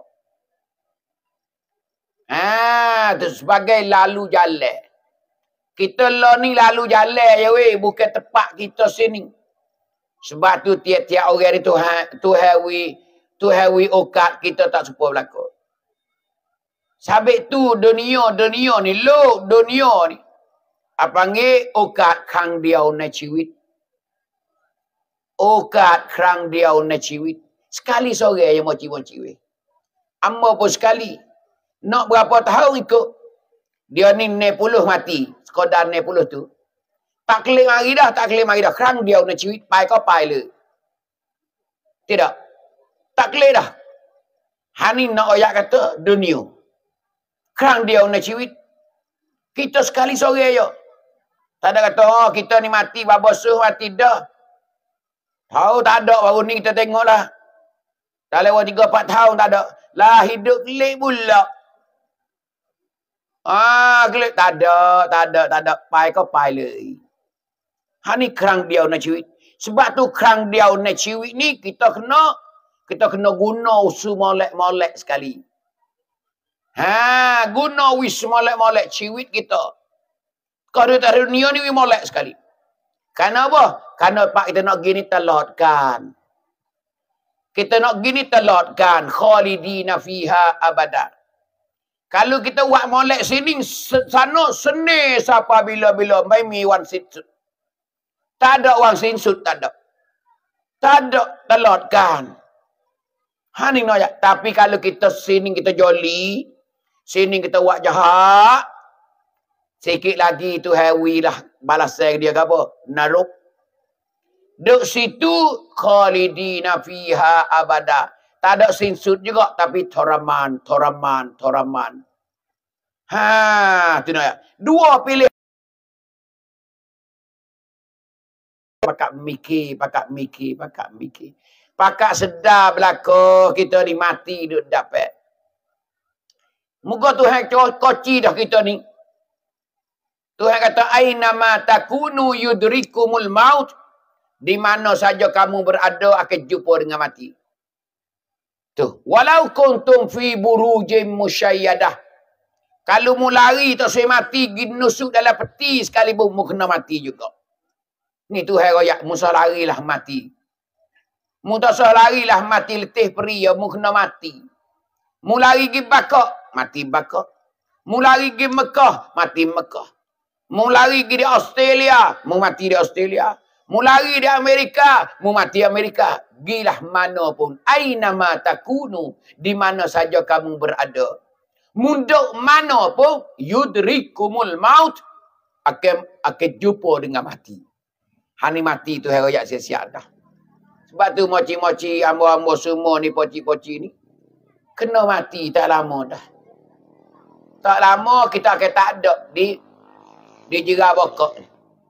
Ah, tu sebagai lalu jalan. Kita lah ni lalu jalan je weh, bukan tempat kita sini. Sebab tu tiap-tiap orang ni Tuhan, Tuhan wi, Tuhan wi okat kita tak suka berlaku. Sabit tu dunia, dunia ni lo, dunia ni. Apa panggil okat khang dia na ciwit. Okat khang dia na ciwit. Sekali sore yang mau ciwit-ciwit. Amma pun sekali. Nak berapa tahun ikut. Dia ni enam puluh mati. Sekadar enam puluh tu. Tak kelih mari dah. Tak kelih mari dah. Kerang dia nak ciwit. Pai kau pai le. Tidak. Tak kelih dah. Hani nak oyak kata dunia. Kerang dia nak ciwit. Kita sekali sore je. Tak ada kata, oh kita ni mati. Babasuh mati dah. Tahu tak ada. Baru ni kita tengok lah. Dah lewat tiga empat tahun tak ada. Lah hidup kelih pula. Ah, kelip tak ada, tak ada, tak ada. Pai kau pai le. Ha ni kerang dia nak ciwit. Sebab tu kerang dia nak ciwit ni kita kena kita kena guna usu molek-molek sekali. Ha, guna wis molek-molek ciwit kita. Kalau di dunia ni molek sekali. Karena apa? Karena pak kita nak gini telotkan. Kita nak gini telotkan khalidina fiha abada. Kalau kita buat molek sini, sana seni siapa bila-bila mai mi wan sinsut. Tak ada wang sinsut, tak ada. Tak ada telotkan. Ha ni nak. Tapi kalau kita sini kita joli, sini kita buat jahat, sikit lagi tu hawi lah balasan dia ke apa? Naruk. Duk situ khalidina fiha abada. Tak ada sinsut juga, tapi toraman, toraman, toraman. Ha, tu nak. Dua pilih. Pakak mikir, pakak mikir, pakak mikir. Pakak sedar belaka kita ni mati duk dapat. Muka Tuhan koci dah kita ni. Tuhan kata, ainama takunu yudrikumul maut. Di mana saja kamu berada akan jumpa dengan mati. Tuh, walau kuntum fi burujim musyayyadah. Kalau mu lari tak saya mati, pergi nusuk dalam peti sekalipun mu kena mati juga. Ni Tuhan royak, mu sah larilah mati. Mu tak sah larilah mati letih peri, ya mu kena mati. Mu lari pergi Bakak, mati Bakak. Mu lari pergi Mekah, mati Mekah. Mu lari pergi di Australia, mu mati di Australia. Mu lari di Amerika, mu mati Amerika. Gilah mana pun. Ainama takunu. Di mana saja kamu berada. Munduk mana pun. Yudrikumul maut. Akan, akan jumpa dengan mati. Hani mati tu herayak siap-siap dah. Sebab tu moci-moci, ambo-ambo semua ni, poci-poci ni. Kena mati tak lama dah. Tak lama kita akan tak ada di, di jerah bokok ni.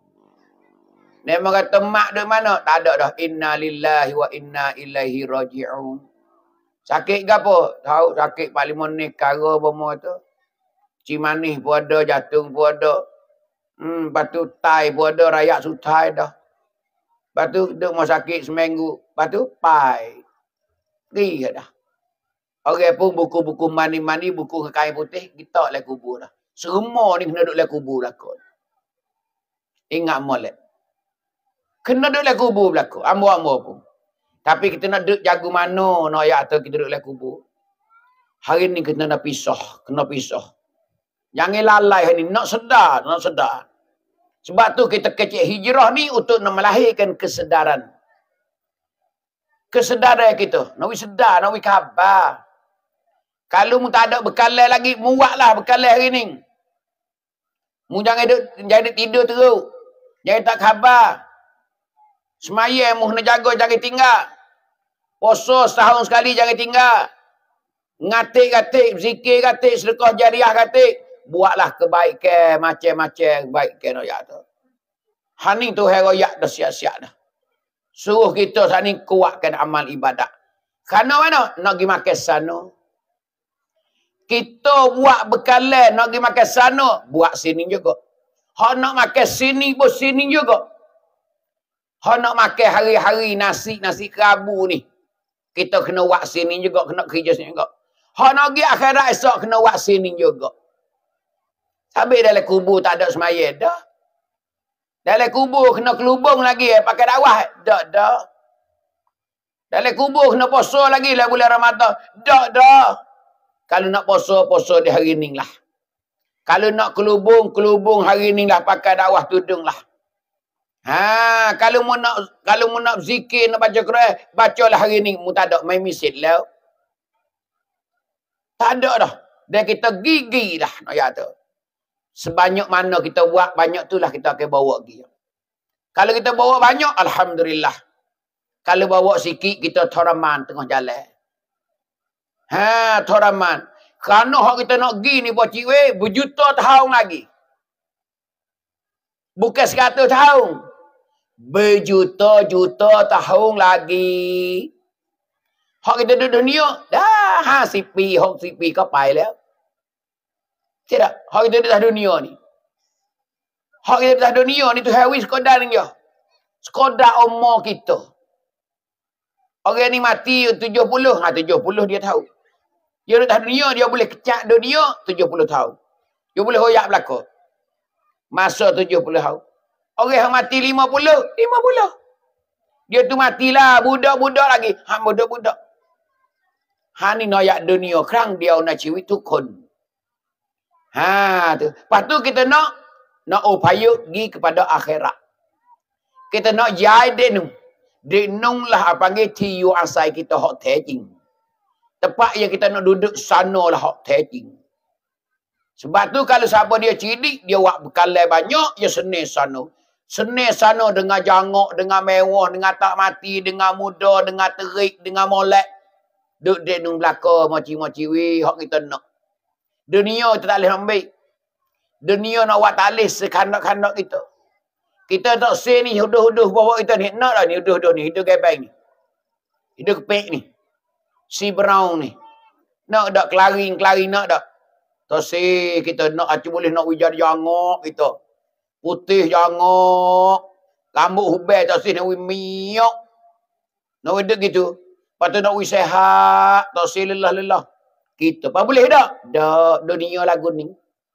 Memang kata mak duduk mana? Tak ada dah. Inna lillahi wa inna ilaihi raji'un. Sakit ke apa? Tahu sakit paling monik kara bomo tu. Cimanih pun ada, Jatung pun ada. Hmm, lepas tu tai pun ada, rayak sutai dah. Lepas tu duduk mau sakit seminggu. Lepas tu pai. Pergi dah. Orang pun buku-buku mani-mani, buku kain putih, kita lah kubur dah. Semua ni kena duduk lah kubur belakang. Ingat molek. Kena duduk lah kubur belakang. Ambo-ambo pun. Tapi kita nak duduk jaga mana nak ayat tu kita duduk lah kubur. Hari ni kita nak pisah. Kena pisah. Jangan lalai hari ni. Nak sedar. Nak sedar. Sebab tu kita kecil hijrah ni untuk nak melahirkan kesedaran. Kesedaran kita. Nak sedar. Nak khabar. Kalau mu tak ada bekalan lagi, muatlah bekalan hari ni. Mu jangan duduk, jangan tidur teruk. Jangan tak khabar. Semayang mu kena jaga, jangan tinggal. Puasa setahun sekali, jangan tinggal. Ngatik-ngatik, zikir ngatik, sedekah jariah ngatik. Buatlah kebaikan, macam-macam kebaikan royak tu. Hani tu hai royak dah siap-siap dah. Suruh kita saat ni kuatkan amal ibadat. Kerana mana? Nak pergi makan sana. Kita buat bekalan nak pergi makan sana, buat sini juga. Hak nak makan sini pun sini juga. Hak nak makan hari-hari nasi, nasi kerabu ni. Kita kena buat sini juga, kena kerja sini juga. Hak nak pergi akhirat esok, kena buat sini juga. Habis dalam kubur tak ada semayang dah. Dalam kubur kena kelubung lagi, eh, pakai dakwah. Tak dah. Dalam kubur kena puasa lagi lah bulan Ramadan. Tak dah. Kalau nak puasa, puasa di hari ni lah. Kalau nak kelubung, kelubung hari ni lah. Pakai dakwah tudung lah. Ha, kalau mu nak kalau mu nak zikir, nak baca Quran, bacalah hari ni. Mu tak ada main misit lah. Tak ada dah. Dan kita gigi lah. Nak ya tu. Sebanyak mana kita buat, banyak tu lah kita akan bawa pergi. Kalau kita bawa banyak, alhamdulillah. Kalau bawa sikit, kita toraman tengah jalan. Ha, toraman. Kerana hak kita nak pergi ni buat cikwe, berjuta tahun lagi. Bukan seratus tahun. Berjuta-juta tahun lagi. Hak kita duduk dunia, dah ha sipi, hak sipi kapai lah. Tidak, hak kita duduk dunia ni. Hak kita duduk dunia ni tu hawi sekadar ni je. Sekadar umur kita. Orang ni mati tujuh puluh, ha tujuh puluh dia tahu. Dia duduk dunia, dia boleh kecak dunia tujuh puluh tahun. Dia boleh hoyak belakang. Masa tujuh puluh tahun. Orang yang mati lima puluh, lima puluh. Dia tu matilah, budak-budak lagi. Ha, budak-budak. Ha, ni noyak dunia. Kerang dia nak ciwi tu kon. Ha, tu. Lepas tu kita nak, nak upaya pergi kepada akhirat. Kita nak jai denung. Denung lah apa panggil tiyu asai kita hok tejing. Tempat yang kita nak duduk sana lah hok tejing. Sebab tu kalau siapa dia cilik, dia buat bekalan banyak, dia senir sana. Senir sana dengan jangok, dengan mewah, dengan tak mati, dengan muda, dengan terik, dengan molek. Duduk denung belakang, moci-moci weh, hok kita nak. Dunia kita tak boleh ambil. Dunia nak buat talih sekanak-kanak kita. Kita tak say ni, huduh-huduh bawa kita ni. Nak lah ni, huduh-huduh ni. Hidup gebeng ni. Hidup kepek ni. Si brown ni. Nak tak kelaring-kelaring nak tak? Tak say kita nak, acu boleh nak wijar jangok kita. Putih jangok. Rambut hubel tak sih nak miok. Nak wedek gitu. Lepas tu nak sehat. Tak sih lelah-lelah. Kita apa boleh tak? Dak dunia lagu ni.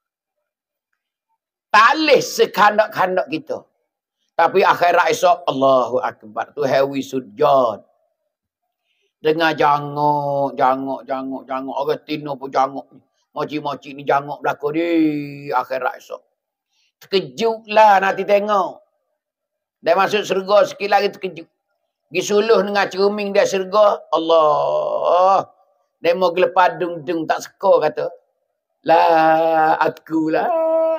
Tak boleh sekandak-kandak kita. Tapi akhirat esok, Allahu Akbar. Tu hewi sujud. Dengar jangok, jangok, jangok, jangok. Orang tino pun jangok. Moci-moci ni jangok belakang di akhirat esok. Terkejutlah nanti tengok. Dia masuk syurga sikit lagi terkejut. Pergi suluh dengan ceruming dia syurga. Allah. Dia mau gelepar dung-dung tak seko kata. Lah, aku lah.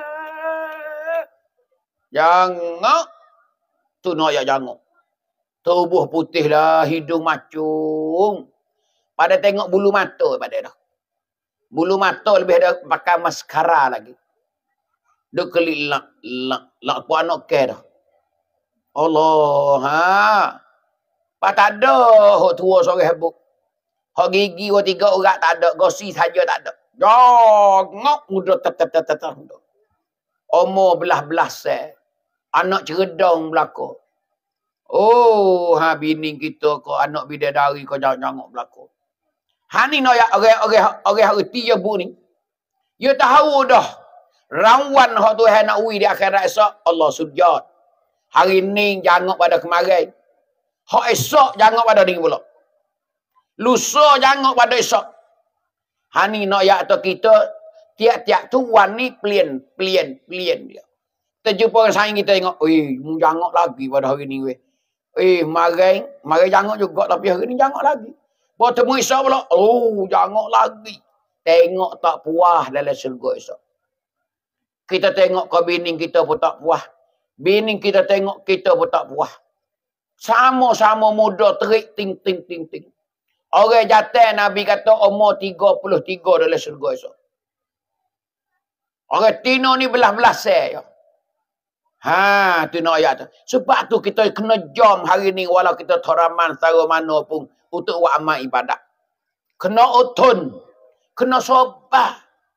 Jangok. Tu nak ya jangok. Tubuh putih lah, hidung macung. Pada tengok bulu mata pada dah. Bulu mata lebih ada pakai maskara lagi. Duk kelik lak, lak, lak puan nak ke dah. Allah, ha. Pak tak ada hok tua sore hebuk. Hok gigi hok tiga orang tak ada, gosi saja tak ada. Jongok muda tet tet tet tet. Umur belah-belah se. Anak ceredong belaka. Oh, ha bini kita ko anak bidadari ko jangok belaka. Ha ni no ya orang-orang orang erti ya bu ni. Ya tahu dah. Rangwan hok Tuhan nak ui di akhirat esok Allah sujud. Hari ni jangok pada kemarin. Hok esok jangok pada ni pula. Lusa jangok pada esok. Ha ni nak ya atau kita tiap-tiap tuan ni pelien, pelien, pelien dia. Kita jumpa orang saing kita tengok, "Oi, mu jangok lagi pada hari ni weh." Eh, marai, marai jangok juga tapi hari ni jangok lagi. Bawa temu esok pula, "Oh, jangok lagi." Tengok tak puas dalam syurga esok. Kita tengok ke bini kita pun tak puas. Bini kita tengok kita pun tak puas. Sama-sama muda terik ting ting ting ting. Orang jatuh Nabi kata umur tiga puluh tiga dalam syurga esok. Orang tino ni belah-belah saya. Ha, tu nak ayat tu. Sebab tu kita kena jom hari ni walau kita toraman setara mana pun untuk buat amal ibadat. Kena utun. Kena sobat.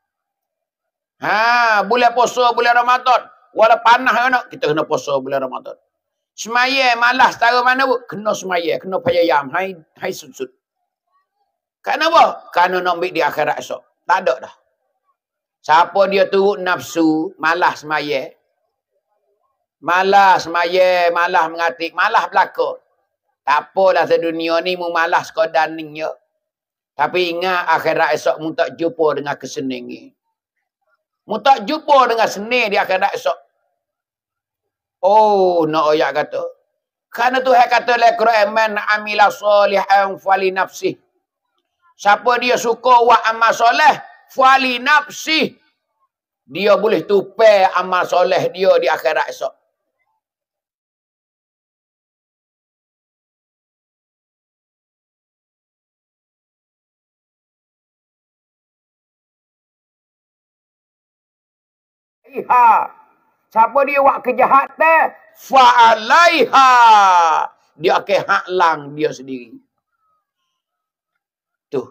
Ha, bulan puasa bulan Ramadan. Walau panas kan kita kena puasa bulan Ramadan. Semaya malas setara mana pun kena semaya, kena payayam. Hai hai sud-sud. Kenapa? Kerana nak ambil di akhirat esok. Tak ada dah. Siapa dia turut nafsu, malas semaya. Malas semaya, malas mengatik, malas belaka. Tak apalah sedunia ni mu malas sekadar ni ya. Tapi ingat akhirat esok mu tak jumpa dengan kesenangan. Mu tak jumpa dengan senang di akhirat esok. Oh, nak ayat kata. Kerana Tuhan kata dalam Quran, "Man amila salihan fali nafsih." Siapa dia suka buat amal soleh, fali nafsih. Dia boleh tupai amal soleh dia di akhirat esok. Iha. Siapa dia buat kejahatan, fa'alaiha. Dia akan haklang dia sendiri. Tuh.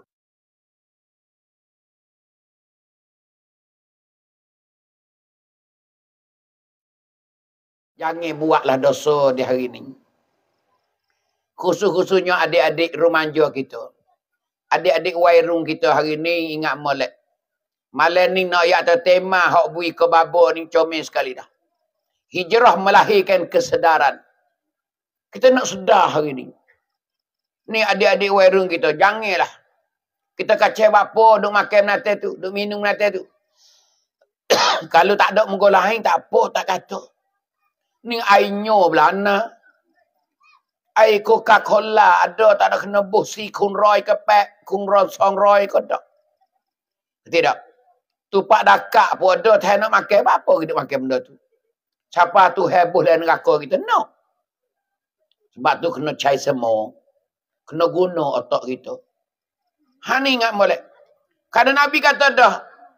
Jangan buatlah dosa di hari ini. Khusus-khususnya adik-adik remaja kita. Adik-adik wairung kita hari ini ingat molek. Malam ni nak ayat tema hak bui ke babo ni comel sekali dah. Hijrah melahirkan kesedaran. Kita nak sedar hari ni. Ni adik-adik wairung kita, janganlah. Kita kacau bapa duk makan menate tu, duk minum menate tu. Kalau tak ada muka lain tak apa, tak kata. Ni airnya belana. Air Coca-Cola ada tak ada kena busi kun roy ke pek, kun roy song roy ke tak. Tidak. Tupak dakak pun ada, tak nak makan apa kita makan benda tu. Siapa tu heboh dan neraka kita? No. Sebab tu kena cai semua. Kena guna otak kita. Ha ni ingat molek. Kerana Nabi kata dah.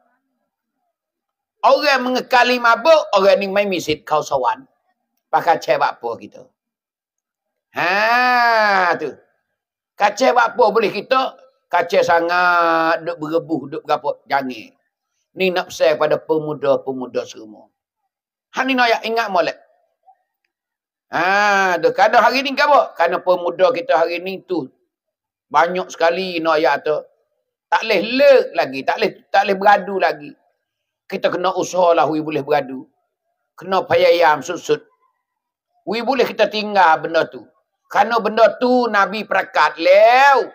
Orang mengekali mabuk, orang ni main misit kau sawan. Pakai cewek apa kita. Ha tu. Kacau apa boleh kita? Kacau sangat, duk berebuh, duk berapa. Jangan. Ni nak pesan pada pemuda-pemuda semua. Hani noyak ingat molek. Ah, tu kadang hari ni apa? Kerana pemuda kita hari ni tu banyak sekali noyak tu. Tak boleh lek lagi, tak boleh tak boleh beradu lagi. Kita kena usahalah we boleh beradu. Kena payayam susut. We boleh kita tinggal benda tu. Kerana benda tu Nabi perakat lew.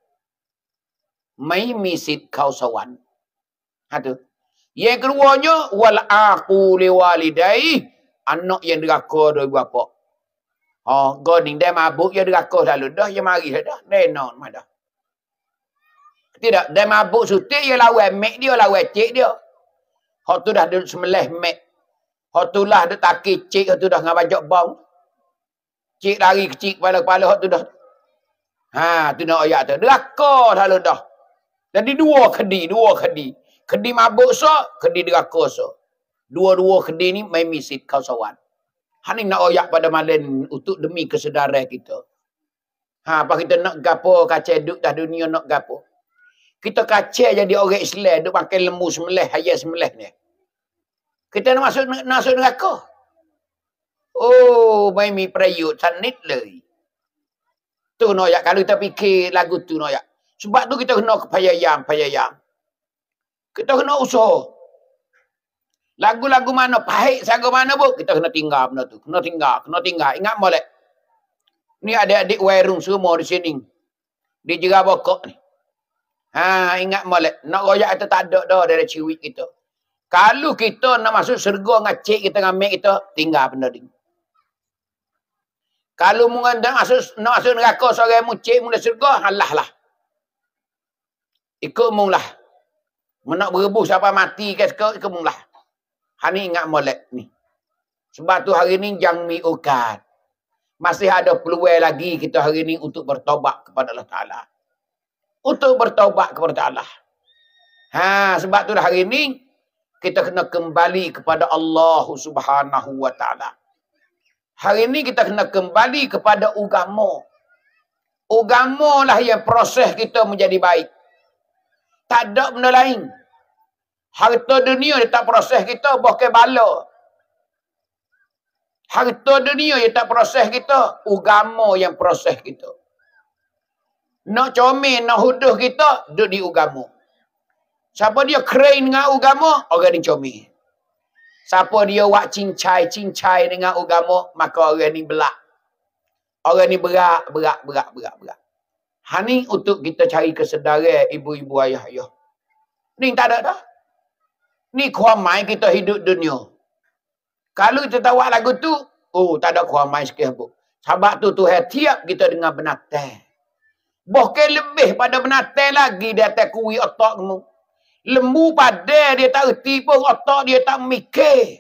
Mai misit kau sawan. Ha tu. Yang keduanya wal aqu liwalidai, anak yang deraka dua ibu bapa. Ha, goning dia mabuk dia deraka selalu dah, dia mari dah. Deno dah. Tidak, dia mabuk sutik dia lawan mek dia, lawan cik dia. Hak tu dah duduk semelih mek. Hak tu lah dia takik cik, hak tu dah dengan bajak bau. Cik lari kecil kepala-kepala, hak tu dah. Ha, tu nak ayat tu. Deraka selalu dah. Jadi dua kedi, dua kedi. Kedi mabuk so, kedi deraka so. Dua-dua kedi ni mai misit kau sawan. Ha ni nak oyak pada malam untuk demi kesedaran kita. Ha, apa kita nak gapo kacau duk dah dunia nak gapo. Kita kacau jadi orang Islam duk pakai lembu semelih, ayat semelih ni. Kita nak masuk nak masuk neraka. Oh, mai mi prayut sanit lagi. Tu noyak kalau kita fikir lagu tu noyak. Sebab tu kita kena payayam, payayam. Kita kena usaha. Lagu-lagu mana, pahit saga mana pun, kita kena tinggal benda tu. Kena tinggal, kena tinggal. Ingat molek. Ni adik-adik warung semua di sini. Di Jerah Bokok ni. Ha, ingat molek. Nak royak itu tak ada dah dari ciwik kita. Kalau kita nak masuk surga dengan cik kita, dengan mek kita, tinggal benda ni. Kalau mungkin nak masuk, nak masuk neraka seorang mu cik mula surga, halah lah. Ikut mung lah. Menak berebus siapa mati ke sekal, ikut mung lah. Hani ingat molek ni. Sebab tu hari ni jangan mi ukat. Masih ada peluang lagi kita hari ni untuk bertaubat kepada Allah Ta'ala. Untuk bertaubat kepada Allah. Ha, sebab tu hari ni kita kena kembali kepada Allah Subhanahu wa Ta'ala. Hari ni kita kena kembali kepada agama. Agama lah yang proses kita menjadi baik. Tak ada benda lain. Harta dunia dia tak proses kita, bahkan bala. Harta dunia dia tak proses kita, agama yang proses kita. Nak comel, nak huduh kita, duduk di agama. Siapa dia keren dengan agama, orang ni comel. Siapa dia wak cincai-cincai dengan agama, maka orang ni belak. Orang ni berat, berat, berat, berat, berat. Ha ni untuk kita cari kesedaran ibu-ibu ayah-ayah. Ni tak ada dah. Ni kuamai kita hidup dunia. Kalau kita tahu lagu tu, oh tak ada kuamai sikit pun. Sebab tu Tuhan tiap kita dengan benatang. Bahkan lebih pada benatang lagi dia atas kuih otak kamu. Lembu pada dia tak erti pun, otak dia tak mikir.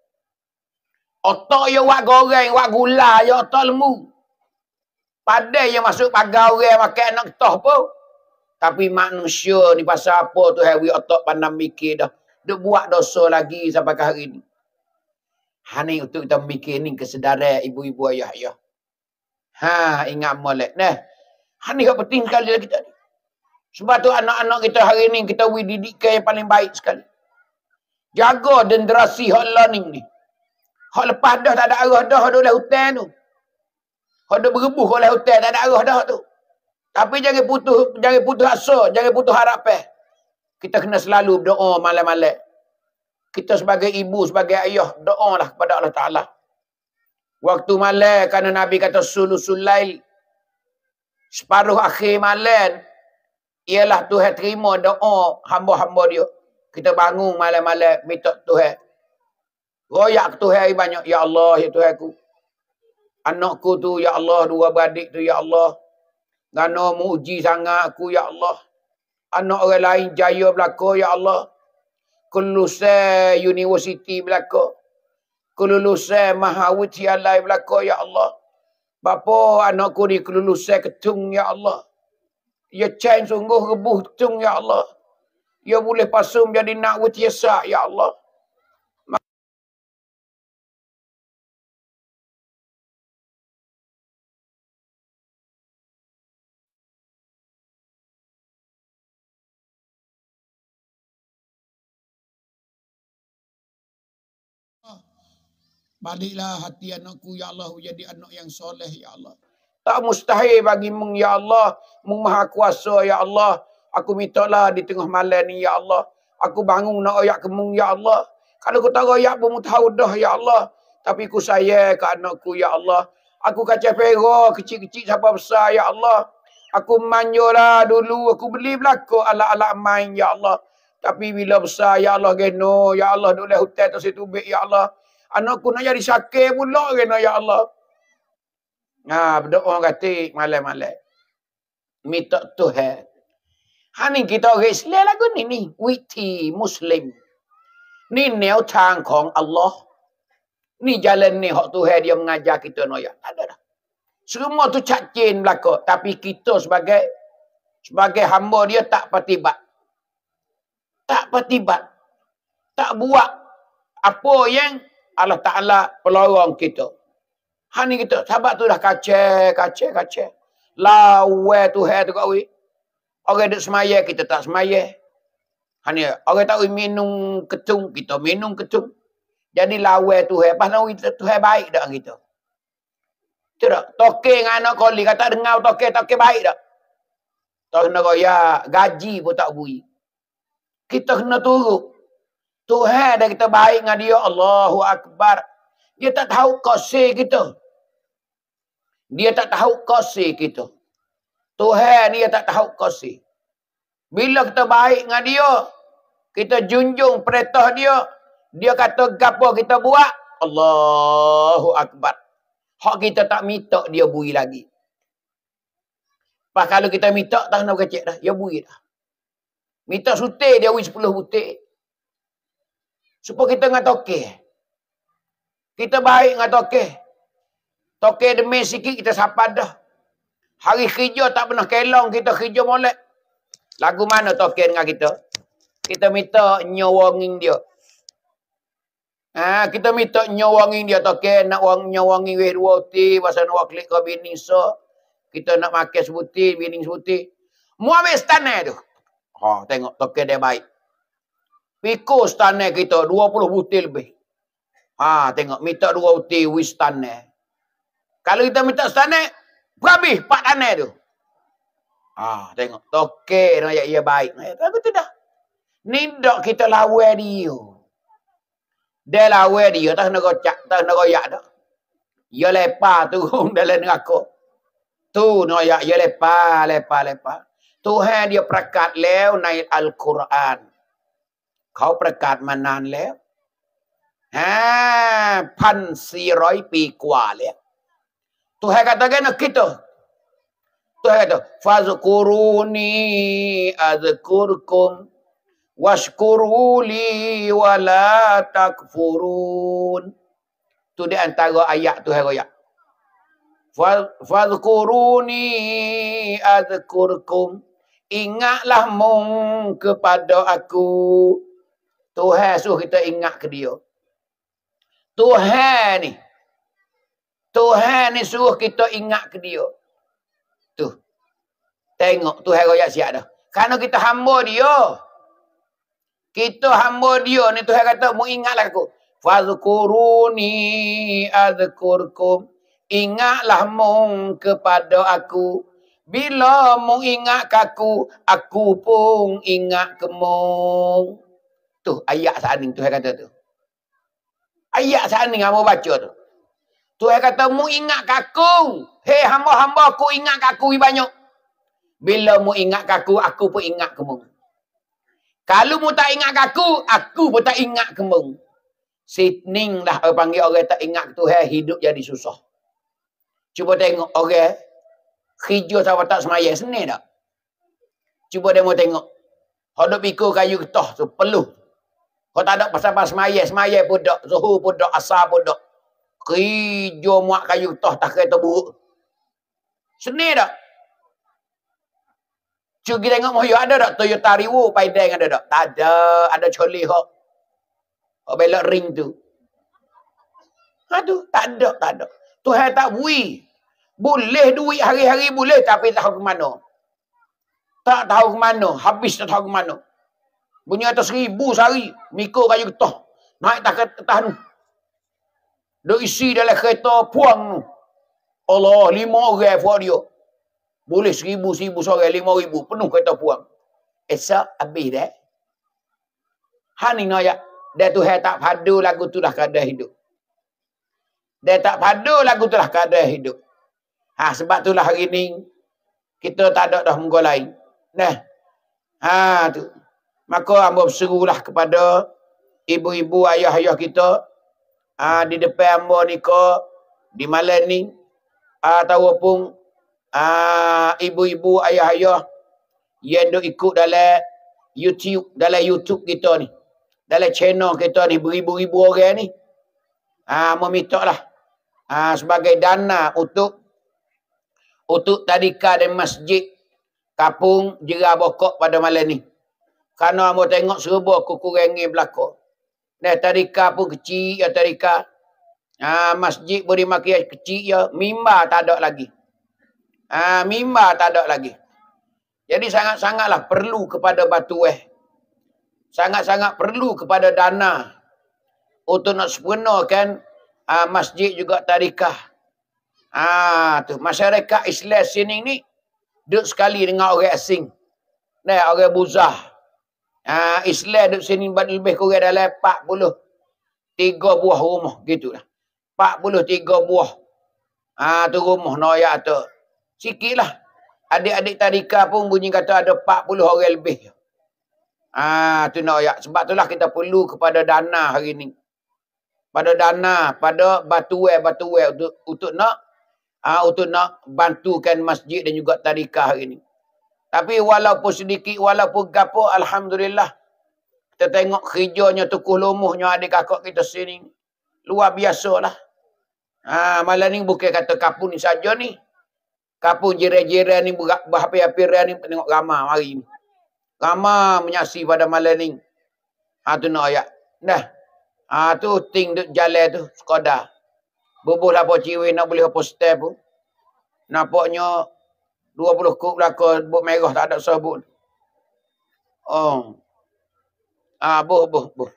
Otak dia wak goreng, wak gula, dia otak lembu. Pada yang masuk pagar orang makan anak toh pun. Tapi manusia ni pasal apa tu hari otak pandang mikir dah. Dia buat dosa lagi sampai ke hari ni. Ha ni untuk kita mikir ni kesedaran ibu-ibu ayah-ayah. Ha, ingat molek. Nah, ha ni yang penting sekali lah kita ni. Sebab tu anak-anak kita hari ni kita we didikkan yang paling baik sekali. Jaga generasi hak learning ni. Hak lepas dah tak ada arah dah ada oleh hutan tu. Hak dah berebuh oleh hutan tak ada arah dah tu. Tapi jangan putus jangan putus asa, jangan putus harapan. Kita kena selalu berdoa malam-malam. Kita sebagai ibu, sebagai ayah, doalah kepada Allah Ta'ala. Waktu malam, kerana Nabi kata sulusul lail, separuh akhir malam, ialah Tuhan terima doa hamba-hamba dia. Kita bangun malam-malam, minta Tuhan. Royak ke Tuhan banyak, ya Allah, ya Tuhanku. Anakku tu, ya Allah, dua beradik tu, ya Allah. Kerana muji sangat aku, ya Allah. Anak orang lain jaya belaka, ya Allah. Kelulusan universiti belaka. Kelulusan Mahawidyalaya belaka, ya Allah. Bapa anakku ni kelulusan ketung, ya Allah. Ya cain sungguh rebuh ketung, ya Allah. Ya boleh pasum jadi nak witiasa, ya Allah. Baliklah hati anakku ya Allah jadi anak yang soleh ya Allah. Tak mustahil bagi mung ya Allah. Mung maha kuasa ya Allah. Aku minta lah di tengah malam ni ya Allah. Aku bangun nak royak ke mung ya Allah. Kalau aku tak royak pun mu tahu dah ya Allah. Tapi aku sayang ke anakku ya Allah. Aku kacau pera kecil-kecil sampai besar ya Allah. Aku manjolah dulu. Aku beli belakang alat-alat main ya Allah. Tapi bila besar ya Allah geno. Ya Allah duduk dalam hutan tu situ baik ya Allah. Anakku nak jadi sakit pula geno ya Allah. Ha, berdoa kata malam-malam. Minta Tuhan. Ha ni kita orang Islam lagu ni ni. Witi Muslim. Ni แนวทางของ Allah. Ni jalan ni hak Tuhan dia mengajar kita noya. Tak ada dah. Semua tu cacin belaka. Tapi kita sebagai sebagai hamba dia tak patibat. Tak patibat. Tak buat apa yang Allah Ta'ala pelorong kita. Ha ni kita. Sahabat tu dah kacau, kacau, kacau. Lawa Tuhan tu kat we. Orang duk semaya, kita tak semaya. Ha ni, orang tak we minum ketung, kita minum ketung. Jadi lawa Tuhan. Pas nak Tuhan baik tak kita. Tu tak? Toke dengan anak koli, kata dengar toke, toke baik tak? Tak kena kaya, gaji pun tak bui. Kita kena turut. Tuhan dah kita baik dengan dia, Allahu Akbar. Dia tak tahu kasih kita. Dia tak tahu kasih kita. Tuhan dia tak tahu kasih. Bila kita baik dengan dia, kita junjung perintah dia, dia kata gapo kita buat, Allahu Akbar. Hak kita tak minta dia bui lagi. Pas kalau kita minta tak nak kecek dah, dia bui dah. Minta sutik dia bui sepuluh butik. Supaya kita dengan toke. Kita baik dengan toke. Toke demi sikit kita sapa dah. Hari kerja tak pernah kelong kita kerja molek. Lagu mana toke dengan kita? Kita minta nyawangin dia. Ha, kita minta nyawangin dia toke nak wang nyawangin weh dua uti pasal nak klik ke bini so. Kita nak makan sebuti, bini sebuti. Mu ambil stane tu. Ha, tengok toke dia baik. Piko stane kita dua puluh butir lebih. Ha, tengok minta dua uti wis stane. Kalau kita minta stane, berhabis empat tanah tu. Ha, tengok. Toke nak ia baik. Tapi tu dah. Ni dak kita lawan dia. Dia lawan dia tak nak kocak, tak nak royak dah. Dia lepas turun dalam neraka. Tu nak royak, dia lepas, lepas, lepas. Tuhan dia perakat lew naik Al-Quran. Kau perakat manaan lew. Ha, พันสี่ร้อย ปีกว่าแล้ว Tuhan kata kena kita. Tuhan kata, fazkuruni azkurkum washkuruli wala takfurun. Tu di antara ayat Tuhan royak. Fazkuruni azkurkum. Ingatlah mung kepada aku. Tuhan suruh kita ingat ke dia. Tuhan ni. Tuhan ni suruh kita ingat ke dia. Tu. Tengok Tuhan royak siap dah. Kerana kita hamba dia. Kita hamba dia ni Tuhan kata, mu ingatlah aku. Fazkuruni azkurkum. Ingatlah mung kepada aku. Bila mu ingat aku, aku pun ingat kemung. Tu ayat saat ni Tuhan kata tu. Ayat saat ni kamu baca tu. Tuhan kata, mu ingat aku. Hei hamba-hamba aku ingat aku banyak. Bila mu ingat aku, aku pun ingat kamu. Kalau mu tak ingat aku, aku pun tak ingat kamu. Sitning lah orang panggil orang tak ingat Tuhan, hidup jadi susah. Cuba tengok orang kerja sama tak semaya, senang tak? Cuba dia mau tengok. Hodok pikul kayu getah tu, peluh. Kau tak ada pasal-pasal semaya, semaya pun tak, zuhur pun tak, asar pun tak. Kerja muak kayu getah tak kereta buruk. Senang tak? Cuba kita tengok moyo ada tak? Toyota Riwo, Paideng ada tak? Tak ada. Ada coli hok. Hok belok ring tu. Aduh, tak ada, tak ada. Tuhan tak bui. Boleh duit hari-hari boleh, tapi tak tahu ke mana. Tak tahu ke mana. Habis tak tahu ke mana. Bunyi atas seribu sehari. Mikul kayu getah. Naik tak ke atas tu. Duk isi dalam kereta puang. Allah, lima orang buat dia. Boleh seribu, seribu seorang, lima ribu. Penuh kereta puang. Esok, habis dah. Hani noyak. Dia tu tak padu lagu tu dah keadaan hidup. Dia tak padu lagu tu dah keadaan hidup. Ha, sebab itulah hari ni, kita tak ada dah muka lain. Nah. Ha, tu. Maka hamba berserulah kepada ibu-ibu, ayah-ayah kita. Ha, di depan hamba ni ke, di malam ni. Ataupun uh, ibu-ibu, ayah-ayah yang duk ikut dalam YouTube, dalam YouTube kita ni, dalam channel kita ni, beribu-ribu orang ni, uh, meminta lah uh, sebagai dana untuk untuk tadika dan masjid Kapung Jera Bokok pada malam ni. Kerana hamba tengok serba kekurangan berlaku. Nah, tadika pun kecil ya tadika. Ah, masjid boleh makin kecil ya, mimbar tak ada lagi. Ah, mimbar tak ada lagi. Jadi sangat-sangatlah perlu kepada batu eh. Sangat-sangat perlu kepada dana untuk nak sempurnakan ah, masjid juga tadikah. Ah, tu masyarakat Islam sini ni duduk sekali dengan orang asing. Nah, orang buzah. Ah, Islam duduk sini lebih kurang dalam empat puluh tiga buah rumah gitulah. empat puluh tiga buah. Ah, tu rumah noyak tu. Sikitlah. Adik-adik tadika pun bunyi kata ada empat puluh orang lebih. Ah, tu noyak. Sebab itulah kita perlu kepada dana hari ni. Pada dana, pada batuai-batuai untuk untuk nak ah, untuk nak bantukan masjid dan juga tadika hari ni. Tapi walaupun sedikit, walaupun gapo, alhamdulillah. Kita tengok kerjanya tukuh lumuhnya adik kakak kita sini. Luar biasa lah. Ha, malam ni bukan kata kapung ni saja ni. Kapung jiran-jiran ni, berhampir-hampiran ni, tengok ramah hari ni. Ramah menyaksi pada malam ni. Ha, tu nak ayat. Dah. Ha, tu ting duk jalan tu, Skoda. Bubuh lah apa ciwi nak boleh apa step pun. Nampaknya dua puluh kub belakang, buk merah tak ada sabun. Oh. Ah, buh, buh, buh.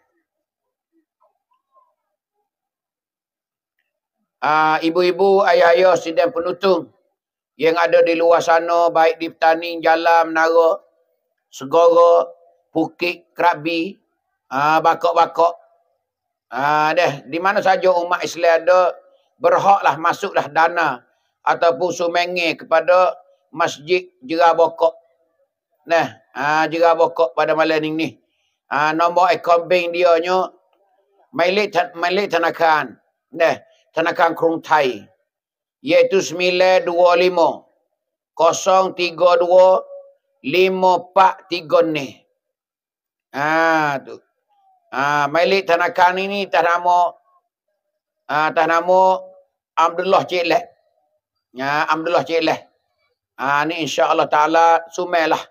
Uh, ibu-ibu, ayah-ayah sidang penutung yang ada di luar sana, baik di Petani, Jalan, Menara, Segara, Bukit, Krabi, uh, Bakok-Bakok. Uh, deh, di mana saja umat Islam ada, berhaklah masuklah dana ataupun sumbangan kepada Masjid Jera Bokok. Nah, uh, Jera Bokok pada malam ni. Uh, nombor akaun bank dia nya, milik Tanakan. Nah, Tanakan Krung Thai, iaitu sembilan dua lima kosong tiga dua lima empat tiga ni. Ah tu. Ah milik Tanakan ini atas nama ah atas nama Abdullah Cik Leh. Ya, Abdullah Cik Leh. Ah ni insya-Allah taala sumailah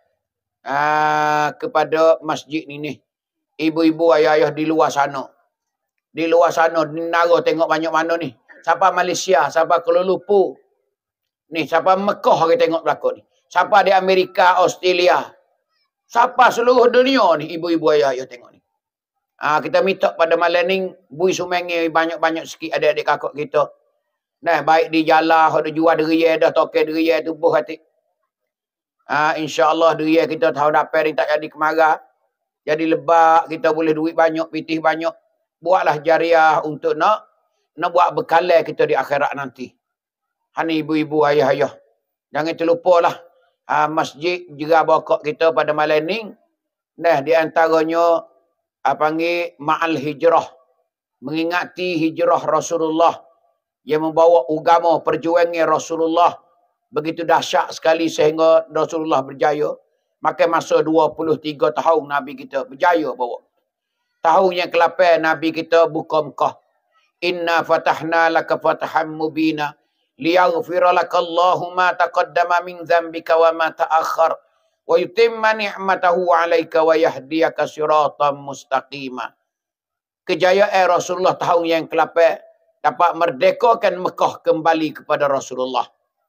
ah kepada masjid ini. Ibu-ibu, ayah-ayah di luar sana. Di luar sana, di Menara tengok banyak mana ni. Siapa Malaysia, siapa Kuala Lumpur. Ni, siapa Mekah kita tengok belakang ni. Siapa di Amerika, Australia. Siapa seluruh dunia ni, ibu-ibu ayah-ayah tengok ni. Ah, kita minta pada malam ni, bui sumengi banyak-banyak sikit adik-adik kakak kita. Nah, baik di Jalah, ada jual deriya dah, tokai deriya tu buh hati. Ah, insya-Allah deriya kita tahu dapat ni tak jadi kemarah. Jadi lebak, kita boleh duit banyak, pitih banyak. Buatlah jariah untuk nak nak buat bekalan kita di akhirat nanti. Hani ibu-ibu, ayah-ayah. Jangan terlupalah uh, masjid Jera Bokok kita pada malam ni. Nah, di antaranya uh, panggil Ma'al Hijrah. Mengingati hijrah Rasulullah yang membawa agama perjuangan Rasulullah begitu dahsyat sekali sehingga Rasulullah berjaya. Maka masa dua puluh tiga tahun Nabi kita berjaya bawa. Tahun yang ke-lapan Nabi kita buka Mekah. Inna fatahna laka fatahan mubina liyaghfira laka Allahu ma taqaddama min dhanbika wa ma ta'akhkhar wa yutimma ni'matahu 'alaika wa yahdiyaka siratan mustaqima. Kejayaan Rasulullah tahun yang ke-lapan dapat merdekakan Mekah kembali kepada Rasulullah.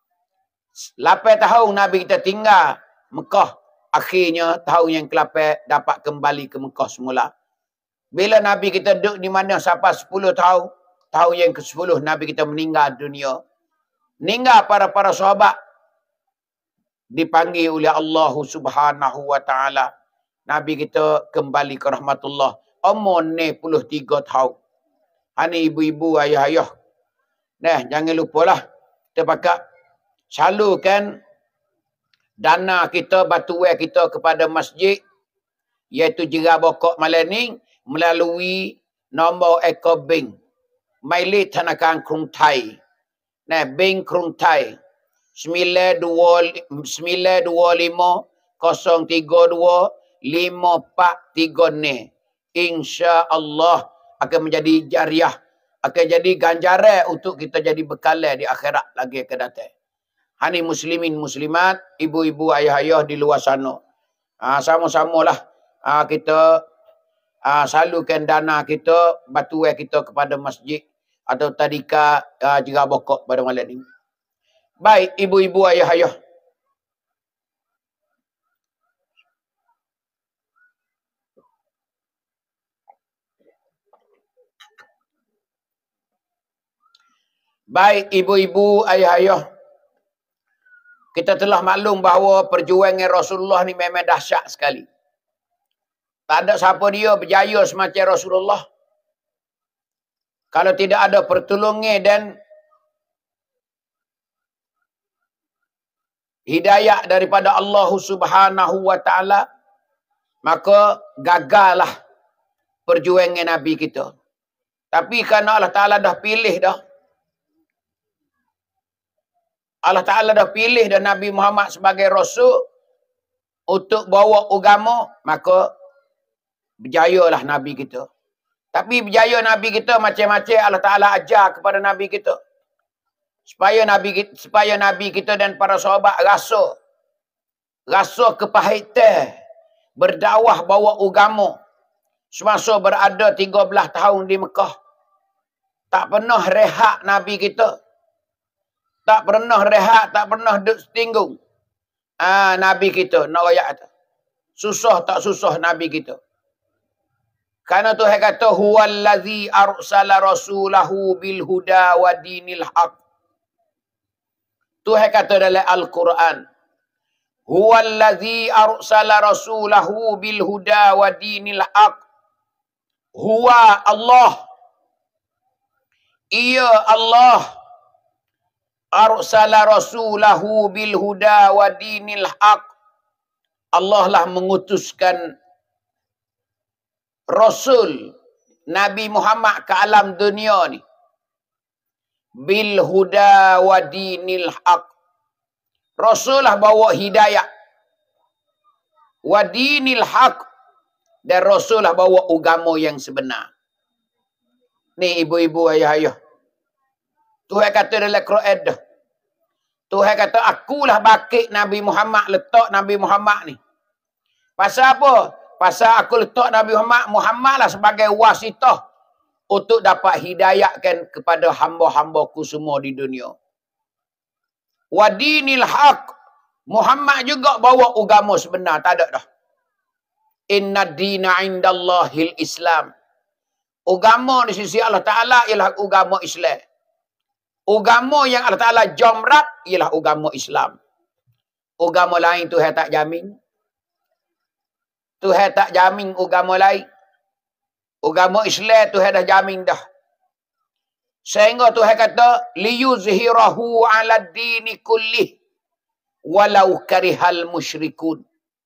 lapan tahun Nabi kita tinggal Mekah, akhirnya tahun yang ke-lapan dapat kembali ke Mekah semula. Bila Nabi kita duduk di mana sampai sepuluh tahun, tahun yang ke sepuluh Nabi kita meninggal dunia. Meninggal para-para sahabat. Dipanggil oleh Allah Subhanahu wa taala. Nabi kita kembali ke rahmatullah. Umur enam puluh tiga tahun. Ini ibu-ibu, ayah-ayah. Nah, jangan lupalah. Kita pakat salurkan dana kita, batuan kita kepada masjid. Iaitu Jera Bokok malam ni. Melalui nombor Eco Bank. Milik Tanakan Krung Thai. Nah, Bank Krung Thai. sembilan dua lima kosong tiga dua lima empat tiga ni. InsyaAllah akan menjadi jariah. Akan jadi ganjaran untuk kita jadi bekalan di akhirat lagi akan datang. Hani muslimin muslimat, ibu-ibu ayah-ayah di luar sana. Ha, sama-samalah ha, kita ha, salurkan dana kita, batuan kita kepada masjid atau tadika ha, Jera Bokok pada malam ini. Baik, ibu-ibu ayah-ayah. Baik, ibu-ibu ayah-ayah. Kita telah maklum bahawa perjuangan Rasulullah ni memang dahsyat sekali. Tak ada siapa dia berjaya semacam Rasulullah. Kalau tidak ada pertolongan dan hidayah daripada Allah Subhanahu wa taala, maka gagallah perjuangan Nabi kita. Tapi kerana Allah Taala dah pilih dah. Allah Taala dah pilih dah Nabi Muhammad sebagai rasul untuk bawa agama, maka berjayalah Nabi kita. Tapi berjaya Nabi kita macam-macam Allah Taala ajar kepada Nabi kita. Supaya Nabi supaya Nabi kita dan para sahabat rasa rasa kepahitan berdakwah bawa agama semasa berada tiga belas tahun di Mekah. Tak pernah rehat Nabi kita. Tak pernah rehat, tak pernah duduk setinggung. Ah, Nabi kita, nak ayat. Susah tak susah Nabi kita. Karena Tuhan kata, huwallazi arsala rasulahu bil huda wa dinil haq. Tuhan kata dalam Al-Quran, huwallazi arsala rasulahu bil huda wa dinil haq. Huwa Allah. Ia Allah arsala rasulahu bil huda wa dinil haq. Allah lah mengutuskan Rasul Nabi Muhammad ke alam dunia ni bil huda wa dinil haq. Rasul lah bawa hidayah wa dinil haq, dan Rasul lah bawa agama yang sebenar. Ni ibu-ibu ayah-ayah, Tuhan kata dalam Quran dah. Tuhan kata, akulah bakit Nabi Muhammad, letak Nabi Muhammad ni. Pasal apa? Pasal aku letak Nabi Muhammad, Muhammad lah sebagai wasitah untuk dapat hidayahkan kepada hamba-hambaku semua di dunia. Wadinil haq. Muhammad juga bawa agama sebenar. Tak ada dah. Inna dina indallahil Islam. Agama di sisi Allah Ta'ala ialah agama Islam. Agama yang Allah Ta'ala jamrat ialah agama Islam. Agama lain Tuhan tak jamin. Tuhan tak jamin agama lain. Agama Islam Tuhan dah jamin dah. Sehingga Tuhan kata, liyuzhirahu ala dini kullih walau karihal musyrikun.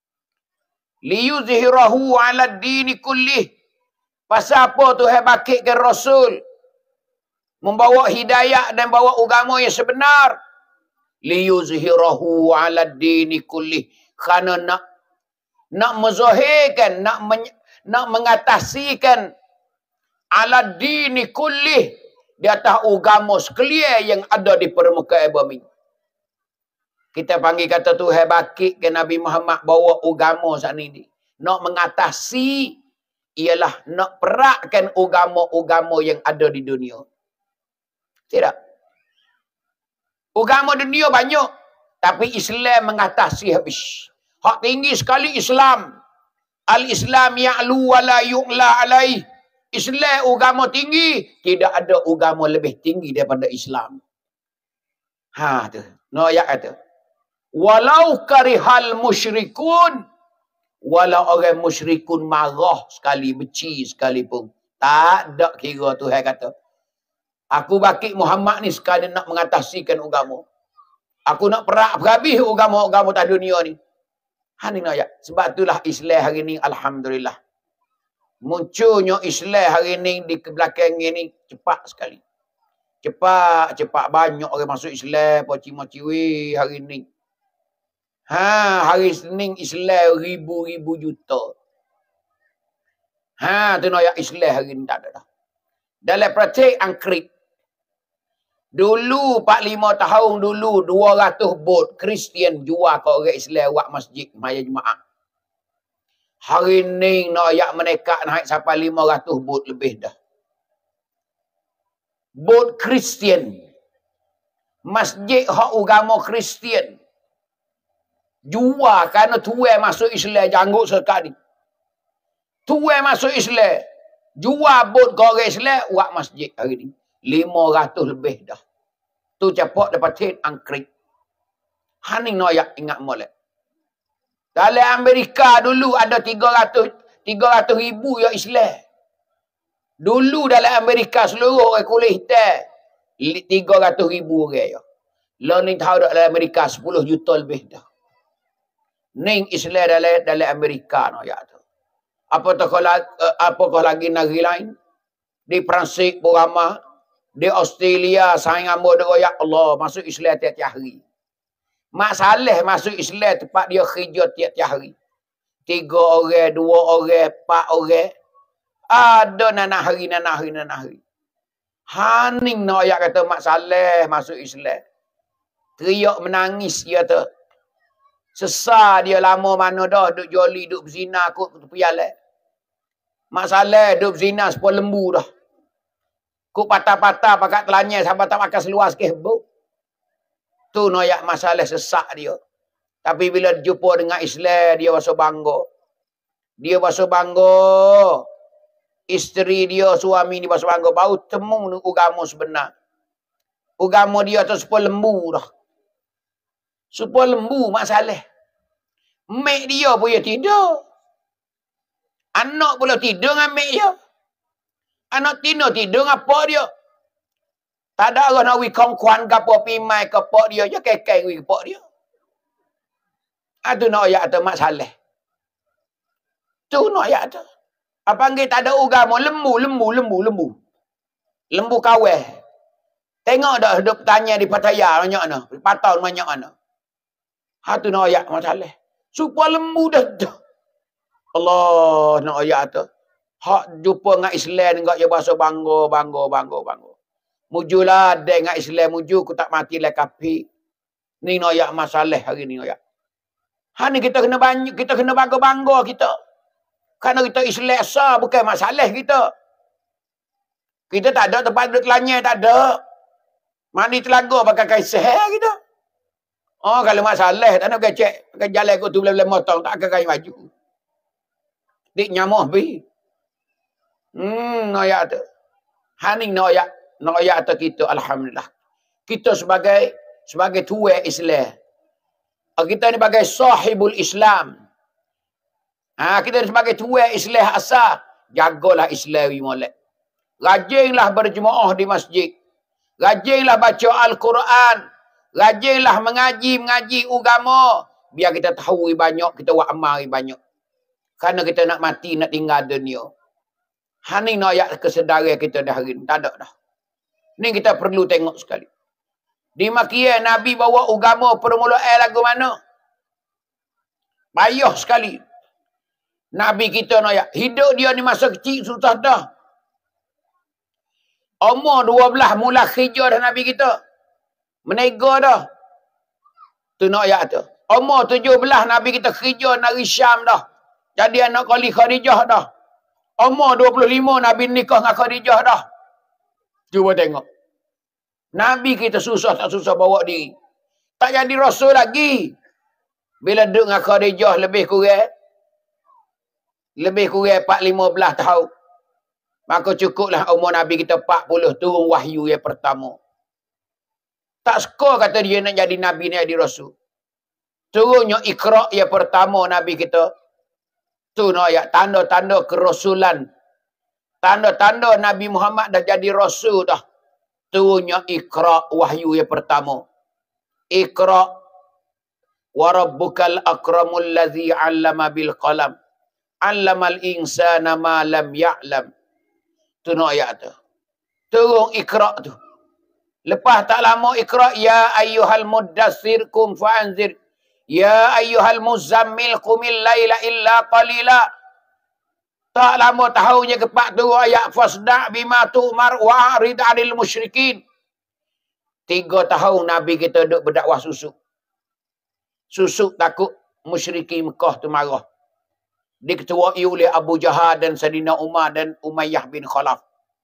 Liyuzhirahu ala dini kullih. Pasal apa Tuhan bakitkan Rasul? Membawa hidayah dan bawa agama yang sebenar. Liyuzhirahu ala dini kullih. Kerana nak nak menzahirkan, nak men, nak mengatasikan ala dini kullih, di atas agama sekalian yang ada di permukaan bumi. Kita panggil kata Tuhan bakit ke Nabi Muhammad bawa agama saat ini. Nak mengatasi ialah nak perakkan agama-agama yang ada di dunia. Tidak. Agama dunia banyak, tapi Islam mengatasi habis. Hak tinggi sekali Islam. Al-Islam ya'lu wa la yu'la alaih. Islam agama tinggi, tidak ada agama lebih tinggi daripada Islam. Ha tu. No ayat kata. Walau karihal musyrikun, walau orang musyrikun marah sekali, benci sekalipun, tak ada kira Tuhan kata. Aku bakit Muhammad ni sekali nak mengatasikan agama. Aku nak perak berhabis agama-agama tak dunia ni. Ha ni ayat. Sebab itulah Islam hari ni alhamdulillah. Munculnya Islam hari ni di belakang ni cepat sekali. Cepat, cepat banyak orang masuk Islam, poci-moci hari ni. Ha, hari Senin Islam ribu-ribu juta. Ha, tu nak Islam hari ni tak ada dah. Dalam praktik angkrip. Dulu empat puluh lima tahun dulu dua ratus bot Kristian jual ke orang Islam buat masjid maya jemaah. Hari ni nak ayak menekak naik sampai lima ratus bot lebih dah. Bot Kristian. Masjid hak agama Kristian. Jual kerana tuai masuk Islam janggut sekat ni. Tuai masuk Islam. Jual bot ke orang Islam buat masjid hari ni. lima ratus lebih dah. Tu cepat dapat tin angkrik. Haning no ayak ingat molek. Dalam Amerika dulu ada tiga ratus ribu yang Islam. Dulu dalam Amerika seluruh orang kulit hitam tiga ratus ribu orang ya. Lalu ni tahu dalam Amerika sepuluh juta lebih dah. Ning Islam dalam dalam Amerika no ya tu. Apa tak lagi apakah lagi negeri lain? Di Perancis pun ramai. Di Australia sayang ambo dak ya Allah masuk Islam tiap-tiap hari. Mak Saleh masuk Islam tempat dia kerja tiap-tiap hari. Tiga orang, dua orang, empat orang. Ada nanah hari, nanah hari, nanah hari. Haning nak ayat kata Mak Saleh masuk Islam. Teriak menangis dia tu. Sesar dia lama mana dah duk joli, duk berzina kot tepi jalan. Mak Saleh duk berzina sepuluh lembu dah. Kuk patah-patah pakat telanya sampai tak makan seluar sikit bau. Tu noyak masalah sesak dia. Tapi bila jumpa dengan Islam, dia rasa bangga. Dia rasa bangga. Isteri dia, suami ni rasa bangga. Baru temu agama sebenar. Agama dia tu sepuluh lembu dah. Sepuluh lembu masalah. Mek dia pun dia tidur. Anak pula tidur dengan mek dia. Anak tidur tidur apa dia? Tak ada orang nak wi kongkuan ke apa pimai ke pak dia. Je kekek wi pak dia. Itu nak ayat tu Mak Saleh. Tu nak ayat tu. Apa panggil tak ada agama. Lembu, lembu, lembu, lembu. Lembu kaweh. Tengok dah hidup tanya di Pattaya banyak mana. Di Patau banyak mana. Itu nak ayat Mak Saleh. Supaya lembu dah tu. Allah nak ayat tu. Hak jumpa dengan Islam dengan dia bahasa bangga, bangga, bangga, bangga. Mujulah dengan Islam muju, aku tak mati lah kafir. Ni noyak masalah hari ni noyak. Ha ni kita kena banyak, kita kena bangga-bangga kita. Kerana kita Islam sah, bukan masalah kita. Kita tak ada tempat duduk telanya, tak ada. Mandi telaga pakai kaisah kita. Oh kalau masalah, tak nak pakai cek, pakai jalan aku tu boleh-boleh motong, tak akan kain baju. Dik nyamuh pi. Hmm, noyak tu. Haning noyak, noyak tu kita alhamdulillah. Kita sebagai sebagai tuai Islam. Kita ni sebagai sahibul Islam. Ha, kita ni sebagai tuai Islam asal, jagalah Islami molek. Rajinlah berjemaah di masjid. Rajinlah baca Al-Quran. Rajinlah mengaji mengaji agama. Biar kita tahu banyak, kita buat amal banyak. Kerana kita nak mati, nak tinggal dunia. Haning nak ayat kesedaran kita dah hari ni. Tak ada dah. Ni kita perlu tengok sekali. Di Makkah Nabi bawa agama permulaan lagu mana? Payah sekali. Nabi kita nak ayat. Hidup dia ni masa kecil susah dah. Umur dua belas mula kerja dah Nabi kita. Menega dah. Tu nak ayat tu. Umur tujuh belas Nabi kita kerja nari Syam dah. Jadi anak kali Khadijah dah. Umur dua puluh lima Nabi nikah dengan Khadijah dah. Cuba tengok. Nabi kita susah tak susah bawa diri. Tak jadi Rasul lagi. Bila duduk dengan Khadijah lebih kurang. Lebih kurang empat lima belas tahun. Maka cukuplah umur Nabi kita empat puluh turun wahyu yang pertama. Tak skor kata dia nak jadi Nabi, nak jadi Rasul. Turunnya Iqra yang pertama Nabi kita. Tu no ayat tanda-tanda kerasulan. Tanda-tanda Nabi Muhammad dah jadi Rasul dah. Turunnya Iqra wahyu yang pertama. Iqra wa rabbukal akramul ladzi 'allama bil qalam. 'Allamal insana ma lam ya'lam. Tu no ayat tu. Turun Iqra tu. Lepas tak lama Iqra ya ayyuhal muddassir kum fa'anzir. Ya ayyuhal muzammil qumil laila illa qalila. Tak lama tahunnya kepak tu ayat fasda' bima tu'mar wa arid 'anil musyrikin. Tiga tahun Nabi kita duduk berdakwah susuk. Susuk takut musyrikin Mekah tu marah. Diketuai oleh Abu Jahal dan Sayyidina Umar dan Umayyah bin Khalaf.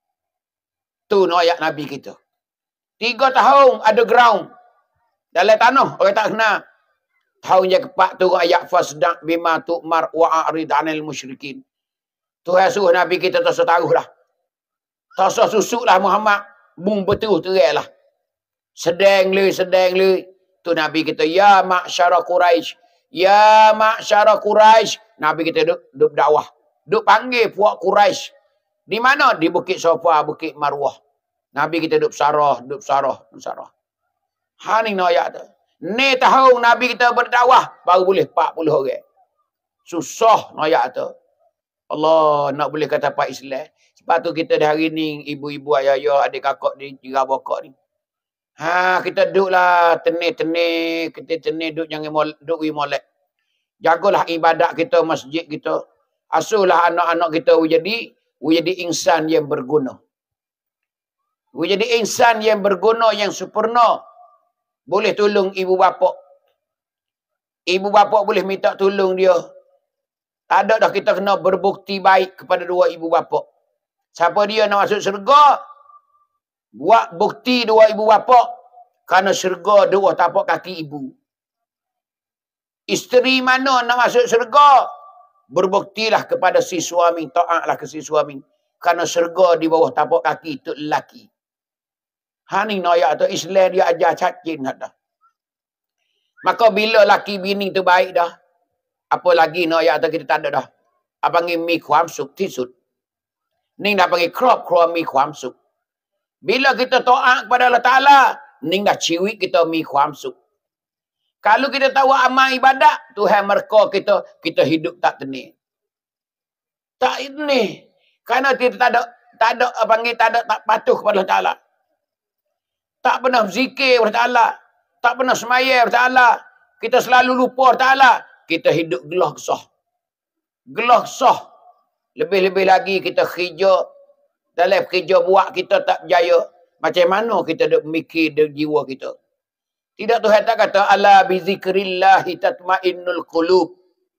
Tu no ayat Nabi kita. Tiga tahun ada ground. Dalam tanah orang tak kenal. Tahun yang keempat tu ayat fasda' bima tu'mar wa a'rid 'anil musyrikin. Tuhan suruh Nabi kita tak tahu dah. Tak usah susuk lah Muhammad. Bung betul terang lah. Sedang le, sedang le. Tu Nabi kita, ya ma'syara Quraisy. Ya ma'syara Quraisy. Nabi kita duduk, duduk dakwah. Duduk panggil puak Quraisy. Di mana? Di Bukit Safa, Bukit Marwah. Nabi kita duduk sarah, duduk sarah, duduk sarah. Ha ni ayat tu. Ni tahun Nabi kita berdakwah, baru boleh empat puluh orang. Susah ayat tu. Allah nak boleh kata Pak Islam. Sebab tu kita dah hari ni, ibu-ibu, ayah-ayah, adik kakak ni, jiran bokak ni. Ha, kita duduklah tenir-tenir, kita tenir duduk jangan mol, duduk wi molek. Jagalah ibadat kita, masjid kita. Asuhlah anak-anak kita jadi jadi insan yang berguna. Jadi insan yang berguna, yang sempurna. Boleh tolong ibu bapa. Ibu bapa boleh minta tolong dia. Tak ada dah kita kena berbukti baik kepada dua ibu bapa. Siapa dia nak masuk syurga? Buat bukti dua ibu bapa. Kerana syurga dua tapak kaki ibu. Isteri mana nak masuk syurga? Berbuktilah kepada si suami. Taatlah ke si suami. Kerana syurga di bawah tapak kaki itu lelaki. Ha ni ayat tu Islam dia ajar cacing dah. Maka bila laki bini tu baik dah. Apa lagi no ayat tu kita tak ada dah. Apa panggil miความสุขที่สุด. Ni dah panggil ครอบครัวมีความสุข. Bila kita taat kepada Allah Taala, ni dah ciwik kita mi ความสุข. Kalau kita tahu amal ibadat, Tuhan merka kita, kita hidup tak tenang. Tak ini. Kerana kita tak ada tak ada apa panggil tak ada tak patuh kepada Allah Taala. Tak pernah zikir kepada Taala, tak pernah semaya kepada Taala. Kita selalu lupa kepada Taala. Kita hidup gelah kesah. Gelah kesah. Lebih-lebih lagi kita kerja, dalam kerja buat kita tak berjaya. Macam mana kita duk mikir di jiwa kita? Tidak Tuhan tak kata ala bi zikrillah tatmainnul qulub.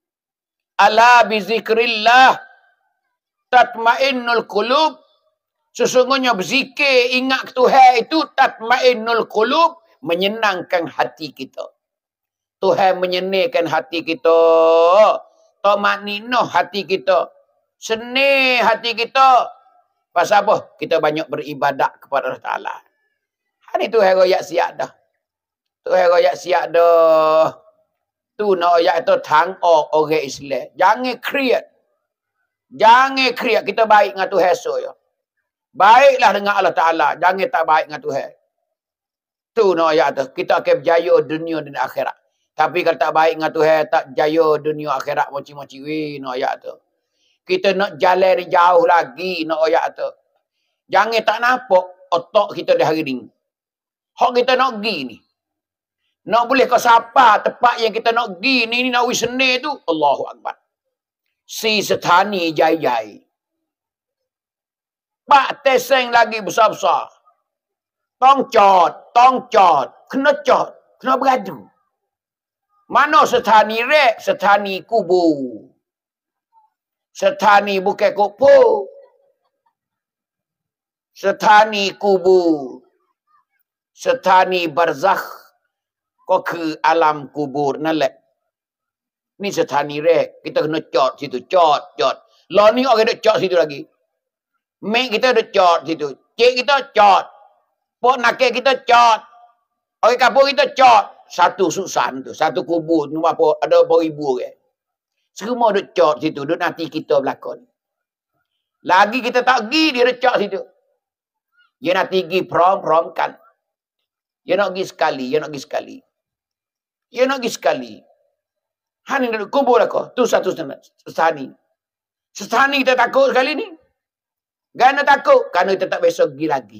Ala bi zikrillah tatmainnul qulub. Sesungguhnya berzikir, ingat ke Tuhan itu tatmainnul qulub, menyenangkan hati kita. Tuhan menyenangkan hati kita. Tamakninah hati kita. Senang hati kita. Pasal apa? Kita banyak beribadat kepada Allah Ta'ala. Hari Tuhan royak siap dah. Tuhan royak siap dah. Tu nak royak itu tang orang Islam. Jangan create. Jangan create. Kita baik dengan Tuhan so ya. Baiklah dengan Allah Ta'ala. Jangan tak baik dengan Tuhan. Tu nak ayat tu. Kita akan berjaya dunia dan akhirat. Tapi kalau tak baik dengan Tuhan, tak berjaya dunia akhirat macam-macam. Weh, nak ayat tu. Kita nak jalan jauh lagi, nak ayat tu. Jangan tak nampak otak kita di hari ni. Hak kita nak pergi ni. Nak boleh kau siapa tempat yang kita nak pergi ni, ni nak wisne tu. Allahu Akbar. Si setani jai-jai. Pak teseng lagi besar-besar. Tong cot, tong cot. Kena cot, kena beradu. Mana setani rek, setani kubu. Setani bukan kupu. Setani kubu. Setani barzakh. Kau ke alam kubur nalek. Ni setani rek. Kita kena cot situ. Cot, cot. Lah ni orang duk cot situ lagi. Mek kita ada cot situ. Cik kita cot. Pok nakil kita cot. Orang kampung kita cot. Satu susan tu. Satu kubur. Apa, ada berapa ribu ke. Semua ada cot situ. Duk nanti kita berlakon. Lagi kita tak pergi, dia ada cot situ. Dia nak pergi prom-prom kan. Dia nak pergi sekali. Dia nak pergi sekali. Dia nak pergi sekali. Hani duduk kubur lah kau. Tu satu sesani. Sesani kita takut sekali ni. Kerana takut. Kerana kita tak besok pergi lagi.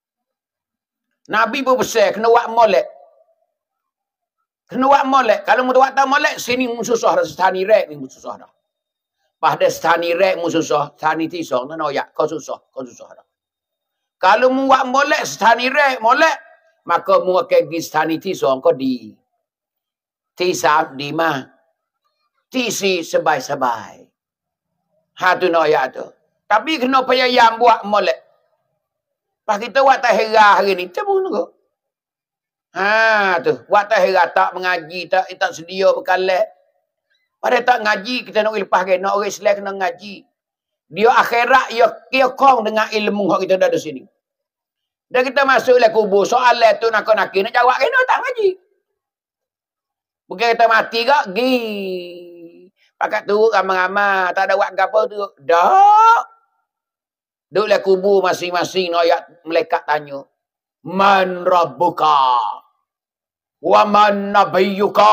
Nabi pun besar. Kena buat molek. Kena buat molek. Kalau mu buat tak molek. Sini mu susah dah. Sesani rek ni mu susah dah. Pada sesani rek mu susah. Sesani tisong. Tak nak kau susah. Kau susah dah. Kalau mu buat molek. Sesani rek molek. Maka mu akan pergi sesani tisong. Kau di. Tisam di mah. Tisi sebai-sebai. Ha tu nak ayat tu. Tapi kena payah buat molek. Pas kita buat tahirah hari ni, kita pun tengok. Ha tu, buat tahirah tak mengaji, tak tak sedia bekalan. Pada tak ngaji, kita nak lepas ke, nak orang Islam kena ngaji. Dia akhirat, dia kiokong dengan ilmu yang kita ada di sini. Dan kita masuk le kubur, soalan tu nak nak nak jawab kena tak ngaji. Bukan kita mati ke, gi. Pakat tu ramai-ramai, tak ada buat apa tu. Dak. Duduk le kubur masing-masing, ayat malaikat tanya. Man rabbuka? Wa man nabiyuka?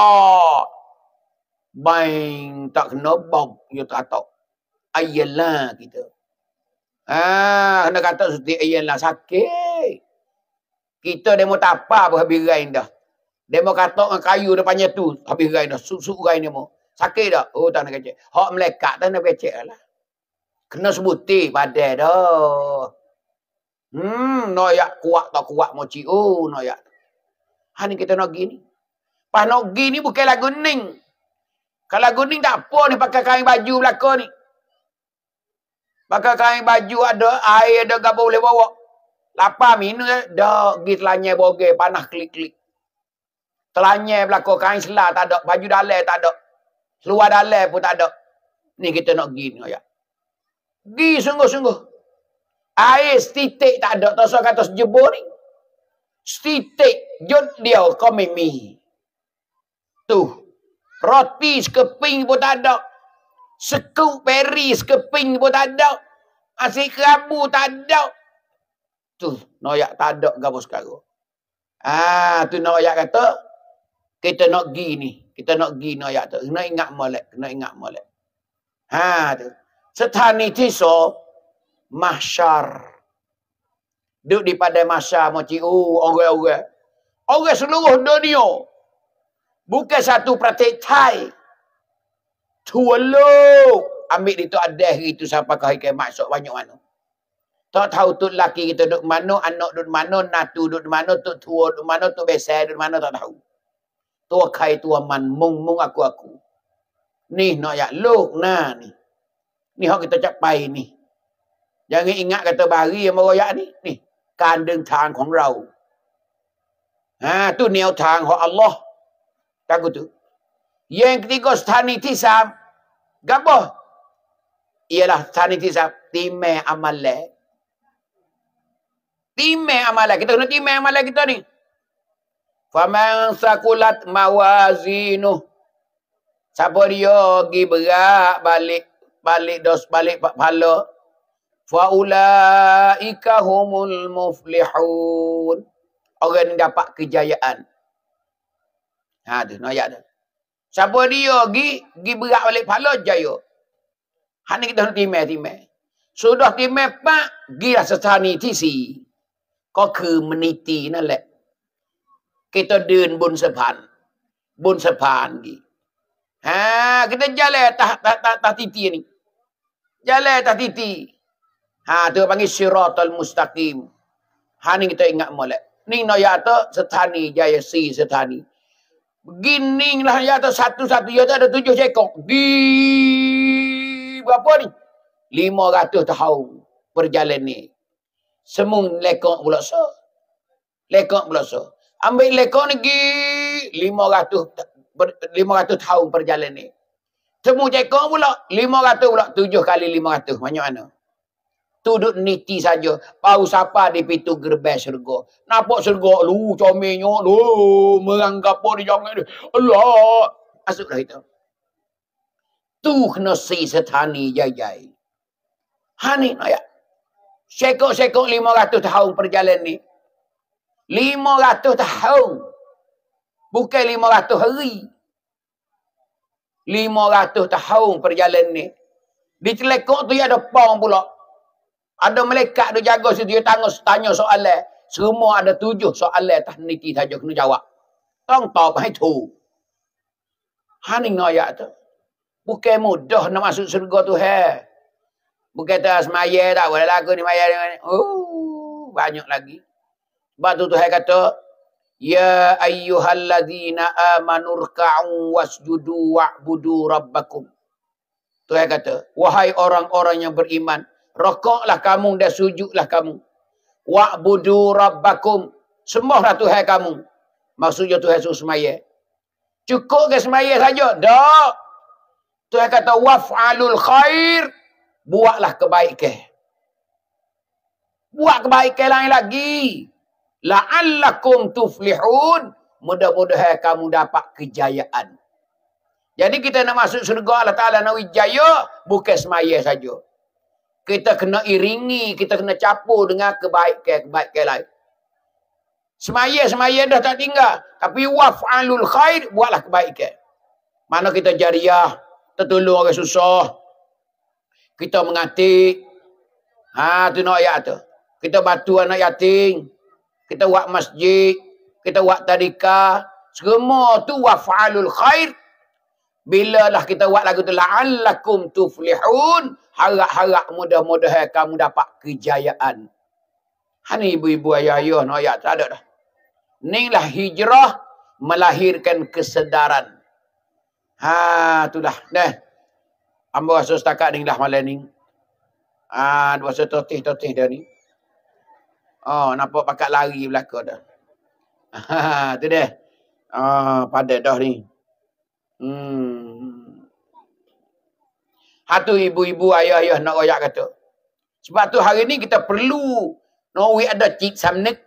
Baing tak kena bau, dia tak tahu. Ayalah kita. Ah, kena kata seperti ayalah sakit. Kita demo tak apa pun habis rain dah. Demo kata dengan kayu depannya tu, habis rain dah. Suk-suk rain demo. Sakit dah. Oh, tak nak kecek. Hak malaikat tak nak kecek lah. Kena sebuti pada dah. Hmm, noyak kuat tak kuat moci. Oh, noyak. Ha ni kita nak gini. Pas nak gini bukan lagu ning. Kalau lagu ning tak apa ni pakai kain baju belakang ni. Pakai kain baju ada air ada gapo boleh bawa. Lapar minum dah pergi telanyai bogel panah klik-klik. Telanyai belakang kain selah tak ada, baju dalam tak ada. Seluar dalam pun tak ada. Ni kita nak gini noyak. Gi sungguh-sungguh. Air setitik tak ada. Tak usah kata sejebur ni. Setitik. Jod dia kau mimi. Tuh. Roti sekeping pun tak ada. Sekuk peri sekeping pun tak ada. Asyik kerabu tak ada. Tuh. Noyak tak ada gabus sekarang. Ah, tu noyak kata. Kita nak gi ni. Kita nak gi noyak tu. Kena ingat molek. Kena ingat molek. Ha tu. Setani tiso mahsyar. Duduk di pada mahsyar moci oh orang-orang. Orang seluruh dunia. Bukan satu praktik Thai. Tualuk. Ambil itu ada itu sampai ke hari kiamat sok banyak mana. Tak tahu tu laki kita duduk mana, anak duduk mana, natu duduk mana, tu tua duduk mana, tu besar duduk mana tak tahu. Tua kai tua man mung mung aku aku. Ni nak yak luk nah ni. Ni hak kita capai ni. Jangan ingat kata bari yang meroyak ni. Ni. การเดินทางของเรา Ha, tu แนวทางของ Allah. Tak tu. Yang ketiga sthani tisam. Gapo? Ialah sthani tisam time amalan. Time amalan. Kita kena time amalan kita ni. Faman sakulat mawazinu. Siapa dia pergi berat balik balik dos balik pahala. Fa ulaika humul muflihun. Orang yang dapat kejayaan. Ha tu ayat tu. Siapa dia pergi pergi berat balik pahala jaya. Ha ni kita nak timai-timai. Sudah timai pak, gilah sesani tisi. ก็คือมนิตีนั่นแหละ kita เดินบนสะพานบนสะพานgitu. Ha, kita jalan tah tah tah, tah titi ni. Jalan tah titi. Ha, tu panggil siratal mustaqim. Ha ni kita ingat molek. Ni no ya tu Sethani Jaya Si Sethani. Begini lah ya tu satu-satu ya tu ada tujuh cekok. Di berapa ni? lima ratus tahun perjalanan ni. Semua lekok pula so. Lekok pula so. Ambil lekok ni gi lima ratus lima ratus tahun perjalanan ni. Semua cekok pula lima ratus pula tujuh kali lima ratus. Macam mana? Tuduk niti saja. Bau siapa di pintu gerbang syurga. Nampak syurga lu comelnya lu menganggap apa di jangan Allah. Masuklah itu. Tu kena si setani jai-jai. Hani nak ya. Sekok-sekok lima ratus tahun perjalanan ni. lima ratus tahun. Bukan lima ratus hari. lima ratus tahun perjalanan ni. Di celekok tu ada pong pula. Ada malaikat tu jaga situ. Dia tanya, tanya soalan. Semua ada tujuh soalan. Tak niti saja kena jawab. Tong tawab itu. Hani nak ya tu. Bukan mudah nak masuk surga tu. He. Bukan tak semaya tak boleh lagu ni maya ni. Oh, banyak lagi. Sebab tu Tuhan kata, ya ayyuhalladzina amanu rka'u wasjudu wa'budu rabbakum. Tuhan kata, wahai orang-orang yang beriman, rokoklah kamu dan sujudlah kamu. Wa'budu rabbakum. Sembahlah Tuhan kamu. Maksudnya Tuhan suruh semaya. Cukup ke semaya saja? Tak. Tuhan kata, waf'alul khair. Buatlah kebaikan. Buat kebaikan lain lagi. La'allakum tuflihun. Mudah-mudahan kamu dapat kejayaan. Jadi kita nak masuk surga Allah Ta'ala nak wijaya. Bukan semaya saja. Kita kena iringi. Kita kena capur dengan kebaikan-kebaikan lain. Semaya-semaya dah tak tinggal. Tapi waf'alul khair. Buatlah kebaikan. Mana kita jariah. Tertolong orang susah. Kita mengatik. Ha, tu nak ayat tu. Kita bantu anak yatim. Kita buat masjid. Kita buat tadika. Semua tu waf'alul khair. Bila lah kita buat lagu tu. La'allakum tuflihun. Harap-harap mudah-mudahan kamu dapat kejayaan. Hani ibu-ibu ayah-ayah nak ayat tak ada dah. Inilah hijrah melahirkan kesedaran. Ha, tu dah. Dah. Amba rasa setakat ni dah malam ni. Ah, dua ratus totih-totih dah ni. Oh, nampak pakat lari belakang dah. Ha, tu dah. Ah, padat dah ni. Hmm. Hatu ibu-ibu, ayah-ayah nak royak kata. Sebab tu hari ni kita perlu nawi ada cik samnek.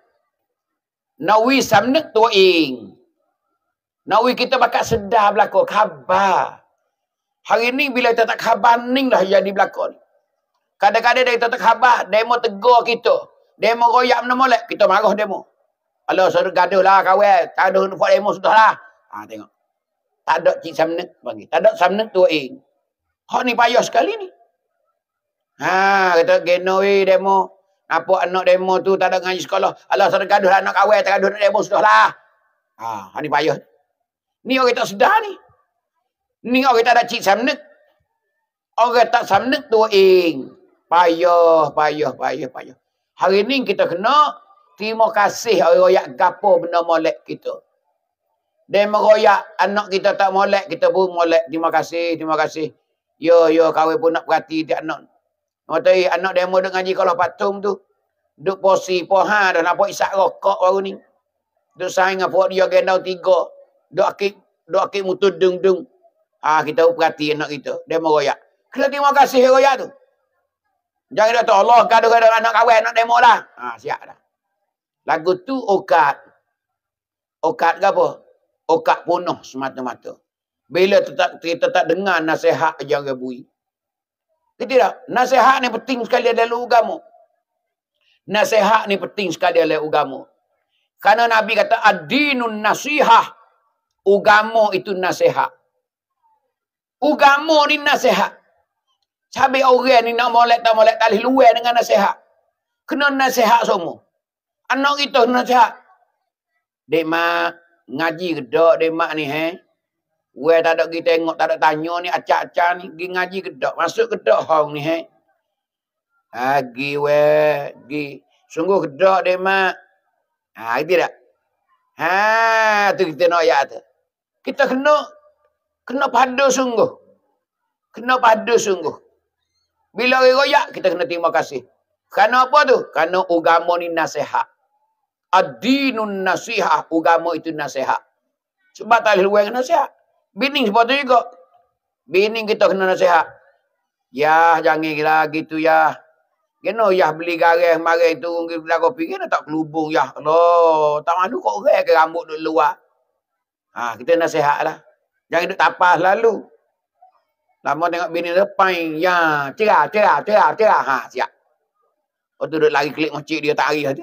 Nawi samnek tu ing. Nawi kita bakat sedar belakang khabar. Hari ni bila kita tak khabar ning dah jadi belakang. Kadang-kadang dia tak khabar, demo tegur kita. Demo royak mana molek, kita marah demo. Kalau saudara gaduh lah kawan, tak ada buat demo sudah lah. Ha, tengok. Tak ada cik samnek panggil. Tak ada samnek tu ing. Hak ni payah sekali ni. Ha, kata genoi demo. Nampak anak demo tu tak ada ngaji sekolah. Kalau saudara gaduh lah anak kawan, tak gaduh nak demo sudah lah. Ha, hak ni payah. Ni orang tak sedar ni. Ni orang tak ada cik samnek. Orang tak samnek tu ing. Payah, payah, payah, payah. Hari ni kita kena terima kasih orang royak gapo benda molek kita. Dia meroyak anak kita tak molek, kita pun molek. Terima kasih, terima kasih. Yo, yo, kawin pun nak perhati dia anak. Maksudnya anak demo duk ngaji kalau patung tu. Duk posi, poha dah nampak isak rokok baru ni. Duk saing dengan dia gendau tiga. Duk akik, duk akik mutu dung-dung. Ah, kita perhati anak kita. Dia meroyak. Kena terima kasih royak tu. Jangan kata Allah gaduh-gaduh anak kawan, anak demo lah. Ah, siap dah. Lagu tu okat. Okat ke apa? Okat punuh semata-mata. Bila tetap, kita tak dengar nasihat yang rebui. Tidak. Nasihat ni penting sekali dalam agama. Nasihat ni penting sekali dalam agama. Karena Nabi kata, ad-dinun nasihah. Agama itu nasihat. Agama ni nasihat. Sampai orang ni nak molek tak molek tak boleh luar dengan nasihat. Kena nasihat semua. Anak kita nasihat. Dek mak, ngaji ke tak dek mak ni he? Weh tak ada pergi tengok, tak ada tanya ni, acak-acak ni, pergi ngaji ke tak? Masuk ke tak hong ni he? Ha, pergi weh, pergi. Sungguh ke tak dek mak? Ha, itu tak? Ha, tu kita nak ayat tu. Kita kena, kena pada sungguh. Kena pada sungguh. Bila orang royak, kita kena terima kasih. Kerana apa tu? Kerana agama ni nasihat. Ad-dinun nasihah. Agama itu nasihat. Sebab tak boleh luar kena nasihat. Bining sebab tu juga. Bining kita kena nasihat. Ya, jangan lah gitu ya. Kena yah beli garang marang turun ke belah kopi. Kena tak kelubung yah. Allah. Tak malu kok orang ke rambut duduk luar. Ha, kita nasihat lah. Jangan duduk tapas lalu. Lama tengok bini depan. Ya, cerah, cerah, cerah, cerah. Ha, siap. Lepas tu duduk lari klik masjid dia tak hari tu.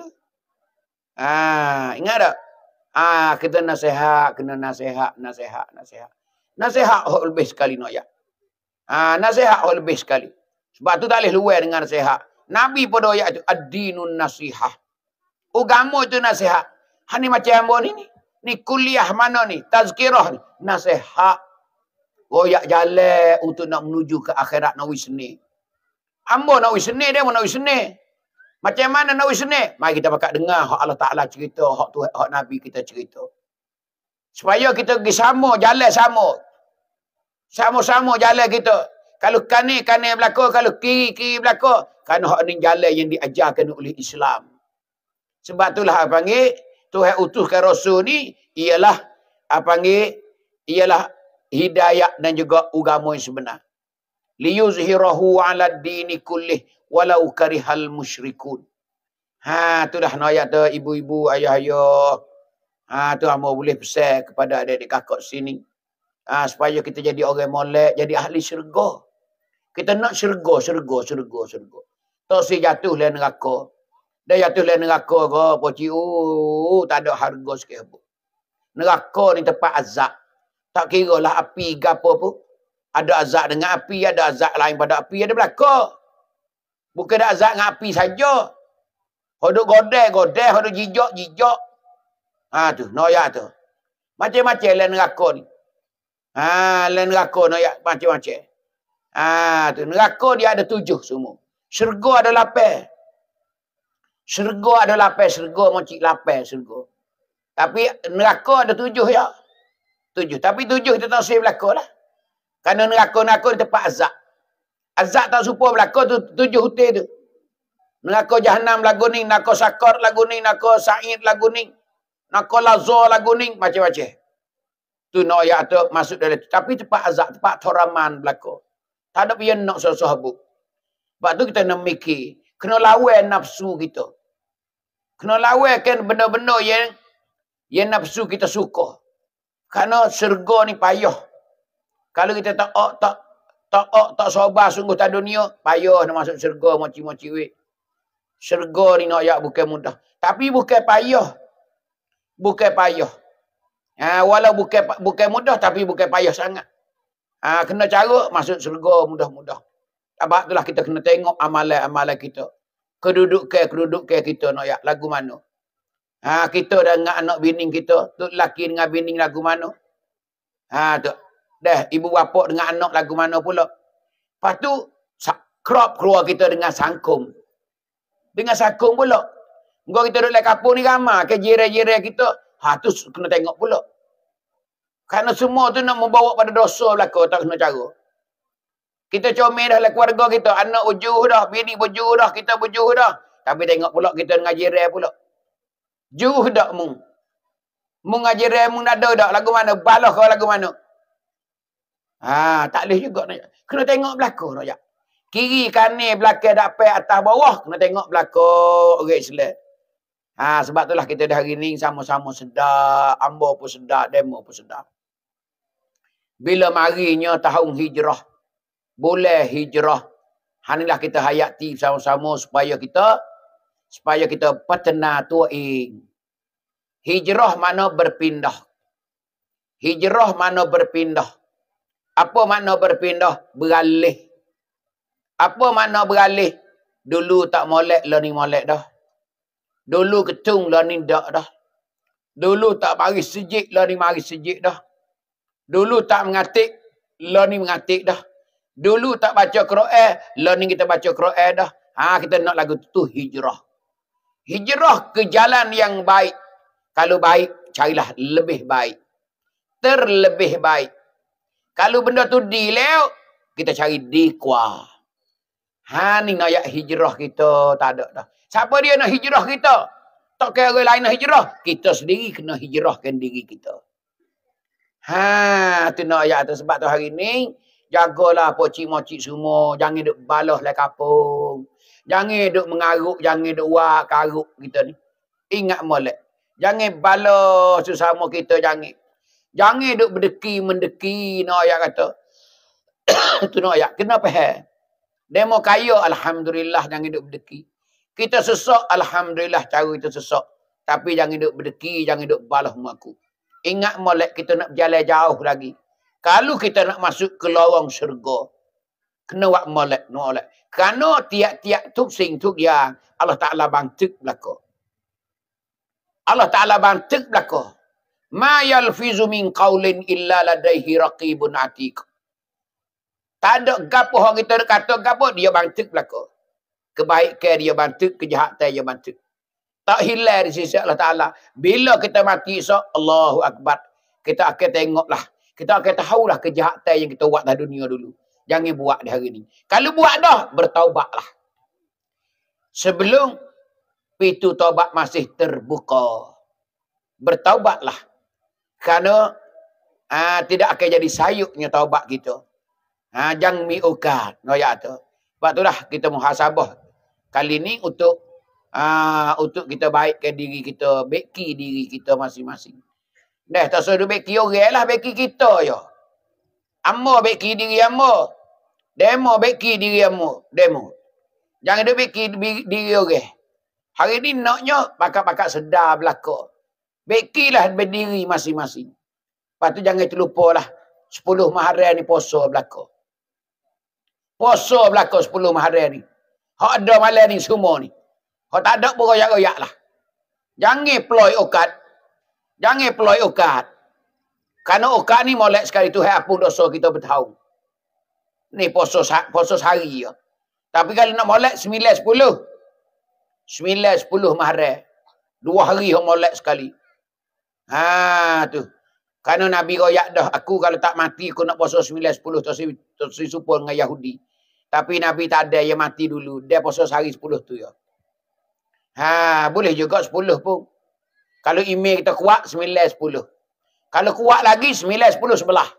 Ha, ingat tak? Ha, kita nasihat, kena nasihat, nasihat, nasihat. Nasihat lebih sekali nak ya. Ha, nasihat lebih sekali. Sebab tu tak boleh luar dengan nasihat. Nabi pada ayat itu, ad-dinun nasihah. Agama itu nasihat. Ha ni macam ambo ni ni. Ni kuliah mana ni? Tazkirah ni. Nasihat. Royak jalan untuk nak menuju ke akhirat nak wisni. Ambo nak wisni, dia pun nak wisni. Macam mana nak wisni? Mari kita pakat dengar hak Allah Ta'ala cerita, hak Tuhan, hak Nabi kita cerita. Supaya kita pergi sama, jalan sama. Sama-sama jalan kita. Kalau kanan, kanan belakang. Kalau kiri, kiri belakang. Kerana hak ni jalan yang diajarkan oleh Islam. Sebab itulah apa panggil, Tuhan utuskan Rasul ni, ialah, apa panggil, ialah hidayah dan juga agama yang sebenar. Liyuzhirahu ala dini kullih, walau karihal musyrikun. Ha, tu dah ayat tu, ibu-ibu, ayah-ayah. Ha, tu hamba boleh pesan kepada adik-adik kakak sini. Ha, supaya kita jadi orang molek, jadi ahli syurga. Kita nak syurga, syurga, syurga, syurga. Tak si jatuh lain neraka. Dia jatuh lain neraka ke, poci, oh, tak ada harga sikit pun. Neraka ni tempat azab. Tak kira lah api ke apa pun. Ada azab dengan api, ada azab lain pada api, ada belakang. Bukan ada azab dengan api saja. Hodok godeh, godeh, hodok jijak, jijak. Ha tu, noyak tu. Macam-macam lain neraka ni. Ha, lain neraka noyak macam-macam. Ha tu, neraka dia ada tujuh semua. Syurga ada lapan. Syurga ada lapan, syurga macam lapan syurga. Tapi neraka ada tujuh ya. Tujuh. Tapi tujuh kita tak usah berlaku lah. Kerana neraka-neraka ni tempat azab. Azab tak serupa berlaku tu tujuh hutir tu. Neraka Jahannam lagu ni, neraka Sakar lagu ni, neraka Sa'id lagu ni, neraka Lazar lagu ni, macam-macam. Tu nak ayat tu masuk dalam tu. Tapi tempat azab, tempat toraman berlaku. Tak ada pian nak susah habuk. Sebab tu kita nak mikir. Kena lawan nafsu kita. Kena lawan kan benda-benda yang yang nafsu kita suka. Kerana syurga ni payah. Kalau kita tak ok, tak tak ok, tak sabar sungguh tak dunia, payah nak masuk syurga moci-moci weh. Syurga ni nak ayat bukan mudah. Tapi bukan payah. Bukan payah. Ha, walau bukan bukan mudah tapi bukan payah sangat. Ha, kena cara masuk syurga mudah-mudah. Sebab itulah kita kena tengok amalan-amalan kita. Kedudukan-kedudukan kita nak ayat lagu mana. Ha, kita dengan anak bini kita, tu lelaki dengan bini lagu mana. Ha, tu. Dah, ibu bapa dengan anak lagu mana pula. Lepas tu, crop keluar kita dengan sangkum. Dengan sangkum pula. Engkau kita duduk dalam kampung ni ramai ke jiran-jiran kita. Ha, tu kena tengok pula. Kerana semua tu nak membawa pada dosa belakang, tak kena cara. Kita comel dah lah keluarga kita. Anak bujuh dah, bini bujuh dah, kita bujuh dah. Tapi tengok pula kita dengan jiran pula. Juh dak mung. Mung jiran mung ada dak lagu mana? Balah ke lagu mana? Ha, tak boleh juga nak. Kena tengok belakang nak. Kiri kanan belakang dapat atas bawah kena tengok belakang orang Islam. Ha, sebab itulah kita dah hari ni sama-sama sedar, ambo pun sedar, demo pun sedar. Bila marinya tahun hijrah, boleh hijrah. Hanilah kita hayati sama-sama supaya kita supaya kita patena tuaing. Hijrah mana berpindah. Hijrah mana berpindah. Apa makna berpindah? Beralih. Apa makna beralih? Dulu tak molek, lah ni molek dah. Dulu ketung, lah ni dak dah. Dulu tak mari sejik, lah ni mari sejik dah. Dulu tak mengatik, lah ni mengatik dah. Dulu tak baca Quran, lah ni kita baca Quran dah. Ha, kita nak lagu tu hijrah. Hijrah ke jalan yang baik. Kalau baik, carilah lebih baik. Terlebih baik. Kalau benda tu dileu, kita cari dikwa. Ha, ni nak hijrah kita, tak ada dah. Siapa dia nak hijrah kita? Tak kira orang lain nak hijrah. Kita sendiri kena hijrahkan diri kita. Ha, tu nak ayat tu. Sebab tu hari ni, jagalah pocik-mocik semua. Jangan duk balah lah kapung. Jangan duk mengaruk, jangan duk wak karuk kita ni. Ingat molek. Jangan bala sesama kita, jangan. Jangan duk berdeki mendeki, no ayat kata. Itu no ayat. Kenapa he? Demo kaya, alhamdulillah, jangan duk berdeki. Kita sesak, alhamdulillah, cara kita sesak. Tapi jangan duk berdeki, jangan duk balah aku. Ingat molek kita nak berjalan jauh lagi. Kalau kita nak masuk ke lorong syurga, kena buat molek, no molek. Kerana tiap-tiap tuk sing tuk yang Allah Ta'ala bantuk belaka. Allah Ta'ala bantuk belaka. Ma yalfizu min qawlin illa ladaihi raqibun atiq. Tak ada gapo orang kita kata gapo, dia bantuk belaka. Kebaikan dia bantuk, kejahatan dia bantuk. Tak hilang di sisi Allah Ta'ala. Bila kita mati, so, Allahu Akbar. Kita akan tengoklah. Kita akan tahulah kejahatan yang kita buat dalam dunia dulu. Jangan buat di hari ni. Kalau buat dah, bertaubatlah. Sebelum pintu taubat masih terbuka. Bertaubatlah. Kerana aa, tidak akan jadi sayuknya taubat kita. Ha, jangan miukat. Noyak tu. Sebab itulah kita muhasabah. Kali ni untuk aa, untuk kita baikkan diri kita. Beki diri kita masing-masing. Dah, tak suruh beki orang lah. Beki kita je. Amo beki diri amo. Demo beki diri amo. Demo. Jangan duk beki diri orang. Hari ni naknya pakat-pakat sedar belaka. Bekilah berdiri masing-masing. Lepas tu jangan terlupalah. sepuluh Muharram ni puasa belaka. Puasa belaka sepuluh Muharram ni. Hak ada malam ni semua ni. Hak tak ada beroyak-royak lah. Jangan peloy okat. Jangan peloy okat. Kerana okat ni molek sekali tu, hai apa dosa kita bertahun. Ni puasa puasa sehari je. Tapi kalau nak molek sembilan sepuluh. sembilan sepuluh Muharram. Dua hari yang molek sekali. Ha tu. Kerana Nabi royak dah. Aku kalau tak mati, aku nak puasa sembilan sepuluh. Terus supul dengan Yahudi. Tapi Nabi tak ada, dia mati dulu. Dia puasa sehari sepuluh tu ya. Ha, boleh juga sepuluh pun. Kalau email kita kuat, sembilan sepuluh. Kalau kuat lagi, sembilan sepuluh sebelah.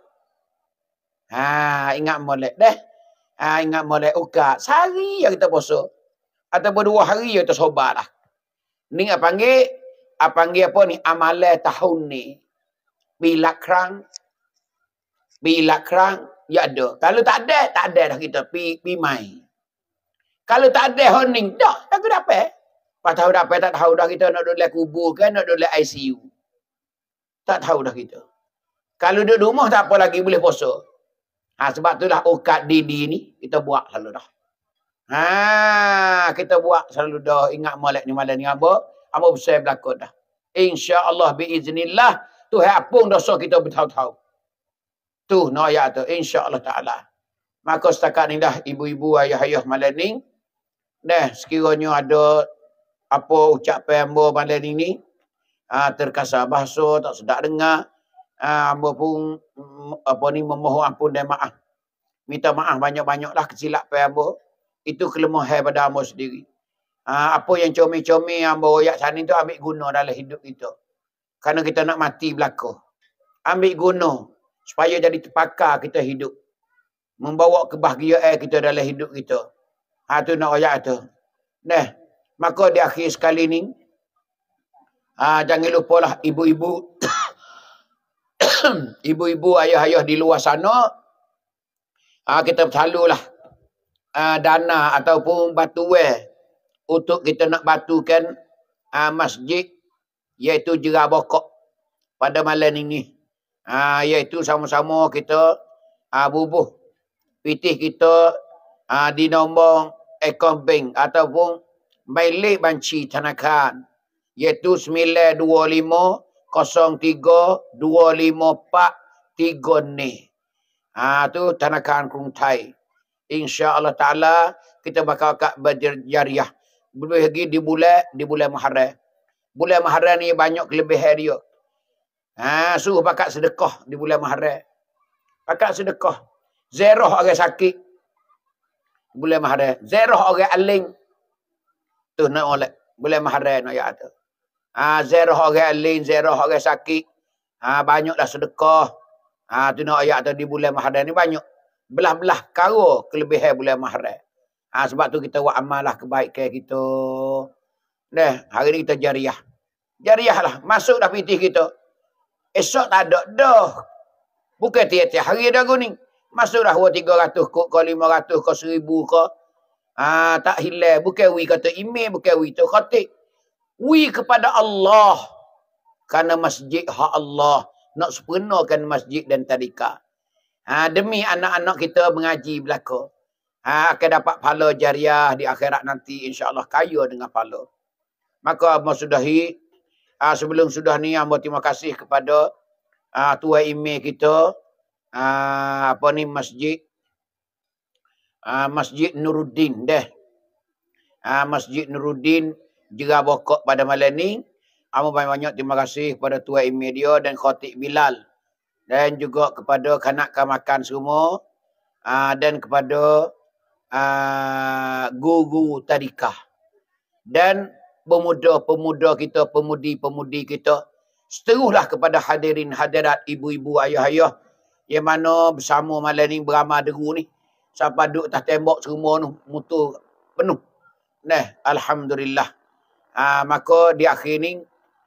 Ha, ingat molek deh. Ha, ingat molek ukat. Sehari yang kita puasa. Ataupun dua hari yang kita sobat lah. Ni apa panggil? Apa panggil apa ni? Amalan tahun ni. Bila kerang. Bila kerang. Ya ada. Kalau tak ada, tak ada dah kita. Pi, pi mai. Kalau tak ada honing, dah. Tak ada apa. Pas tahu dah apa, tak tahu dah kita nak duduk kubur kan, nak duduk I C U. Tak tahu dah kita. Kalau duduk rumah tak apa lagi, boleh puasa. Ha, sebab itulah ukat didi ni, kita buat selalu dah. Ha, kita buat selalu dah. Ingat molek ni malam ni apa? Apa besar berlaku dah. InsyaAllah biiznillah. Tuhan apung dosa kita bertahu-tahu. Tu, no ayat tu. InsyaAllah ta'ala. Maka setakat ni dah ibu-ibu, ayah-ayah malam ni. Dah, sekiranya ada apa ucapan hamba malam ni. Ha, terkasar bahasa, tak sedap dengar. Ha, hamba pun, apa ni, memohon ampun dan maaf. Minta maaf banyak-banyak lah kesilapan hamba. Itu kelemahan pada hamba sendiri. Ha, apa yang comel-comel hamba royak sana tu ambil guna dalam hidup kita. Kerana kita nak mati belaka. Ambil guna. Supaya jadi terpakar kita hidup. Membawa kebahagiaan kita dalam hidup kita. Ha, tu nak royak tu. Nah, maka di akhir sekali ni, ha, jangan lupalah ibu-ibu, ibu-ibu, ayah-ayah di luar sana, ha, kita selalulah ha, dana ataupun batuan untuk kita nak batukan ha, masjid, iaitu Jerah Bokok pada malam ini. Ha, iaitu sama-sama kita ha, bubuh pitih kita ha, di nombor akaun bank ataupun milik banci tanakan, iaitu sembilan dua lima kosong tiga dua lima empat tiga ni. Ha, tu Tanakan Krungthai. InsyaAllah ta'ala kita bakal kat berjariah. Lebih lagi di bulan di bulan Muharram. Bulan Muharram ni banyak kelebihan dia. Ha, suruh pakat sedekah di bulan Muharram. Pakat sedekah. Zerah orang sakit. Bulan Muharram. Zerah orang aling. Tu nak oleh. Bulan Muharram nak ya tu. Ha, zerah orang aling, zerah orang sakit. Ha, banyaklah sedekah. Ha, tu nak ayat tu di bulan Muharram ni banyak. Belah-belah kara kelebihan bulan Muharram. Ha, sebab tu kita buat amal lah kebaikan kita. Nah, hari ni kita jariah. Jariah lah. Masuk dah pitih kita. Esok tak ada dah. Bukan tiap-tiap hari dah ni. Masuk dah tiga ratus kok ke lima ratus ke seribu ke. Ha, tak hilang. Bukan wi kata email. Bukan wi tu khatib. Wi kepada Allah. Kerana masjid hak Allah. Nak sempurnakan masjid dan tadika. Ha, demi anak-anak kita mengaji belaka. Ha, akan dapat pahala jariah di akhirat nanti. InsyaAllah kaya dengan pahala. Maka abang sudahi. Ha, sebelum sudah ni abang terima kasih kepada ha, tuan email kita. Ha, apa ni masjid. Ha, Masjid Nuruddin. Deh. Ha, Masjid Nuruddin. Jera bokok pada malam ni. Abang banyak-banyak terima kasih kepada tuan email dia dan Khatib Bilal. Dan juga kepada kanak-kanak makan semua. Uh, dan kepada uh, guru tadikah. Dan pemuda-pemuda kita, pemudi-pemudi kita. Seteruslah kepada hadirin hadirat, ibu-ibu, ayah-ayah. Yang mana bersama malam ni beramal deru ni. Sampai duduk atas tembok semua tu. Mutu penuh. Nah, Alhamdulillah. Uh, maka di akhir ni.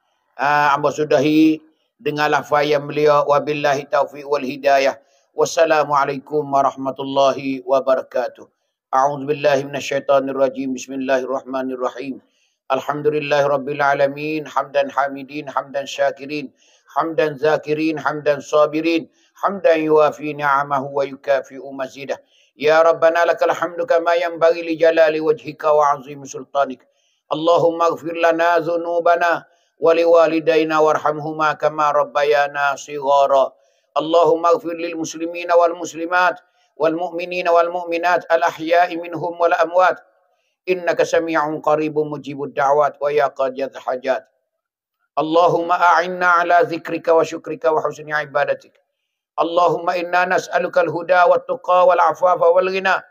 Uh, Amba sudahi dengan lafaz yang mulia. Wabillahi taufiq wal hidayah. Wassalamualaikum warahmatullahi wabarakatuh. A'udzu billahi minasyaitonir rajim. Bismillahirrahmanirrahim. Alhamdulillahi rabbil alamin. Hamdan hamidin, hamdan syakirin, hamdan zakirin, hamdan sabirin, hamdan yuafi ni'amahu wa yukafi'u mazidah. Ya Rabbana lakal hamdu kama yanbaghi li jalali wajhika wa 'azimi sultanik. Allahumma ighfir lana dhunubana waliwalidaina warhamhuma kama rabbayana shighara. Allahumma ighfir lil muslimina wal muslimat wal mu'minina wal mu'minat al ahya'i minhum wal amwat. Innaka sami'un qaribun mujibud da'wat wa ya qadiyat hajat. Allahumma a'inna ala zikrika wa syukrika wa husni ibadatik. Allahumma inna nas'aluka al-huda wa tuqa wal afafa wal ghina.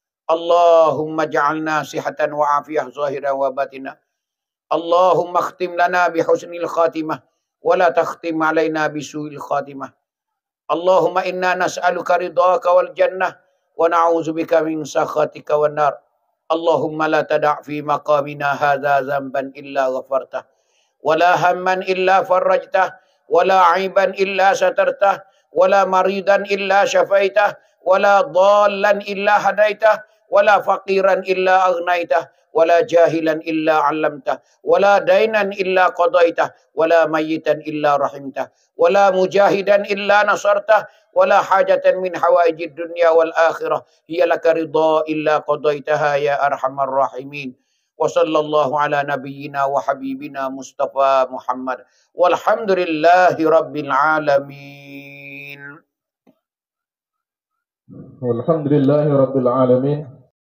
Allahumma ja'alna sihatan wa afiyah zahiran wa batina. Allahumma khtim lana bi husnil khatimah wa la takhtim alaina bi su'il khatimah. Allahumma inna nas'aluka ridhaka wal jannah wa na'udzubika min sakhatika wan nar. Allahumma la tada' fi maqamina hadza dhanban illa ghafartah wa la hamman illa farajtah wa la 'aiban illa satartah wa la maridan illa syafaitah wa la dhallan illa hadaitah wa la faqiran illa aghnaitah wala jahilan illa 'allamtah wala dainan illa qadaitah wala mayyitan illa rahimtah wala mujahidan illa nasartah wala hajatan min hawaijid dunya wal akhirah hiya laka ridha illa qadaitaha ya arhamar rahimin. Wa sallallahu ala nabiyyina wa habibina Mustafa Muhammad walhamdulillahi rabbil alamin. Walhamdulillahi rabbil alamin.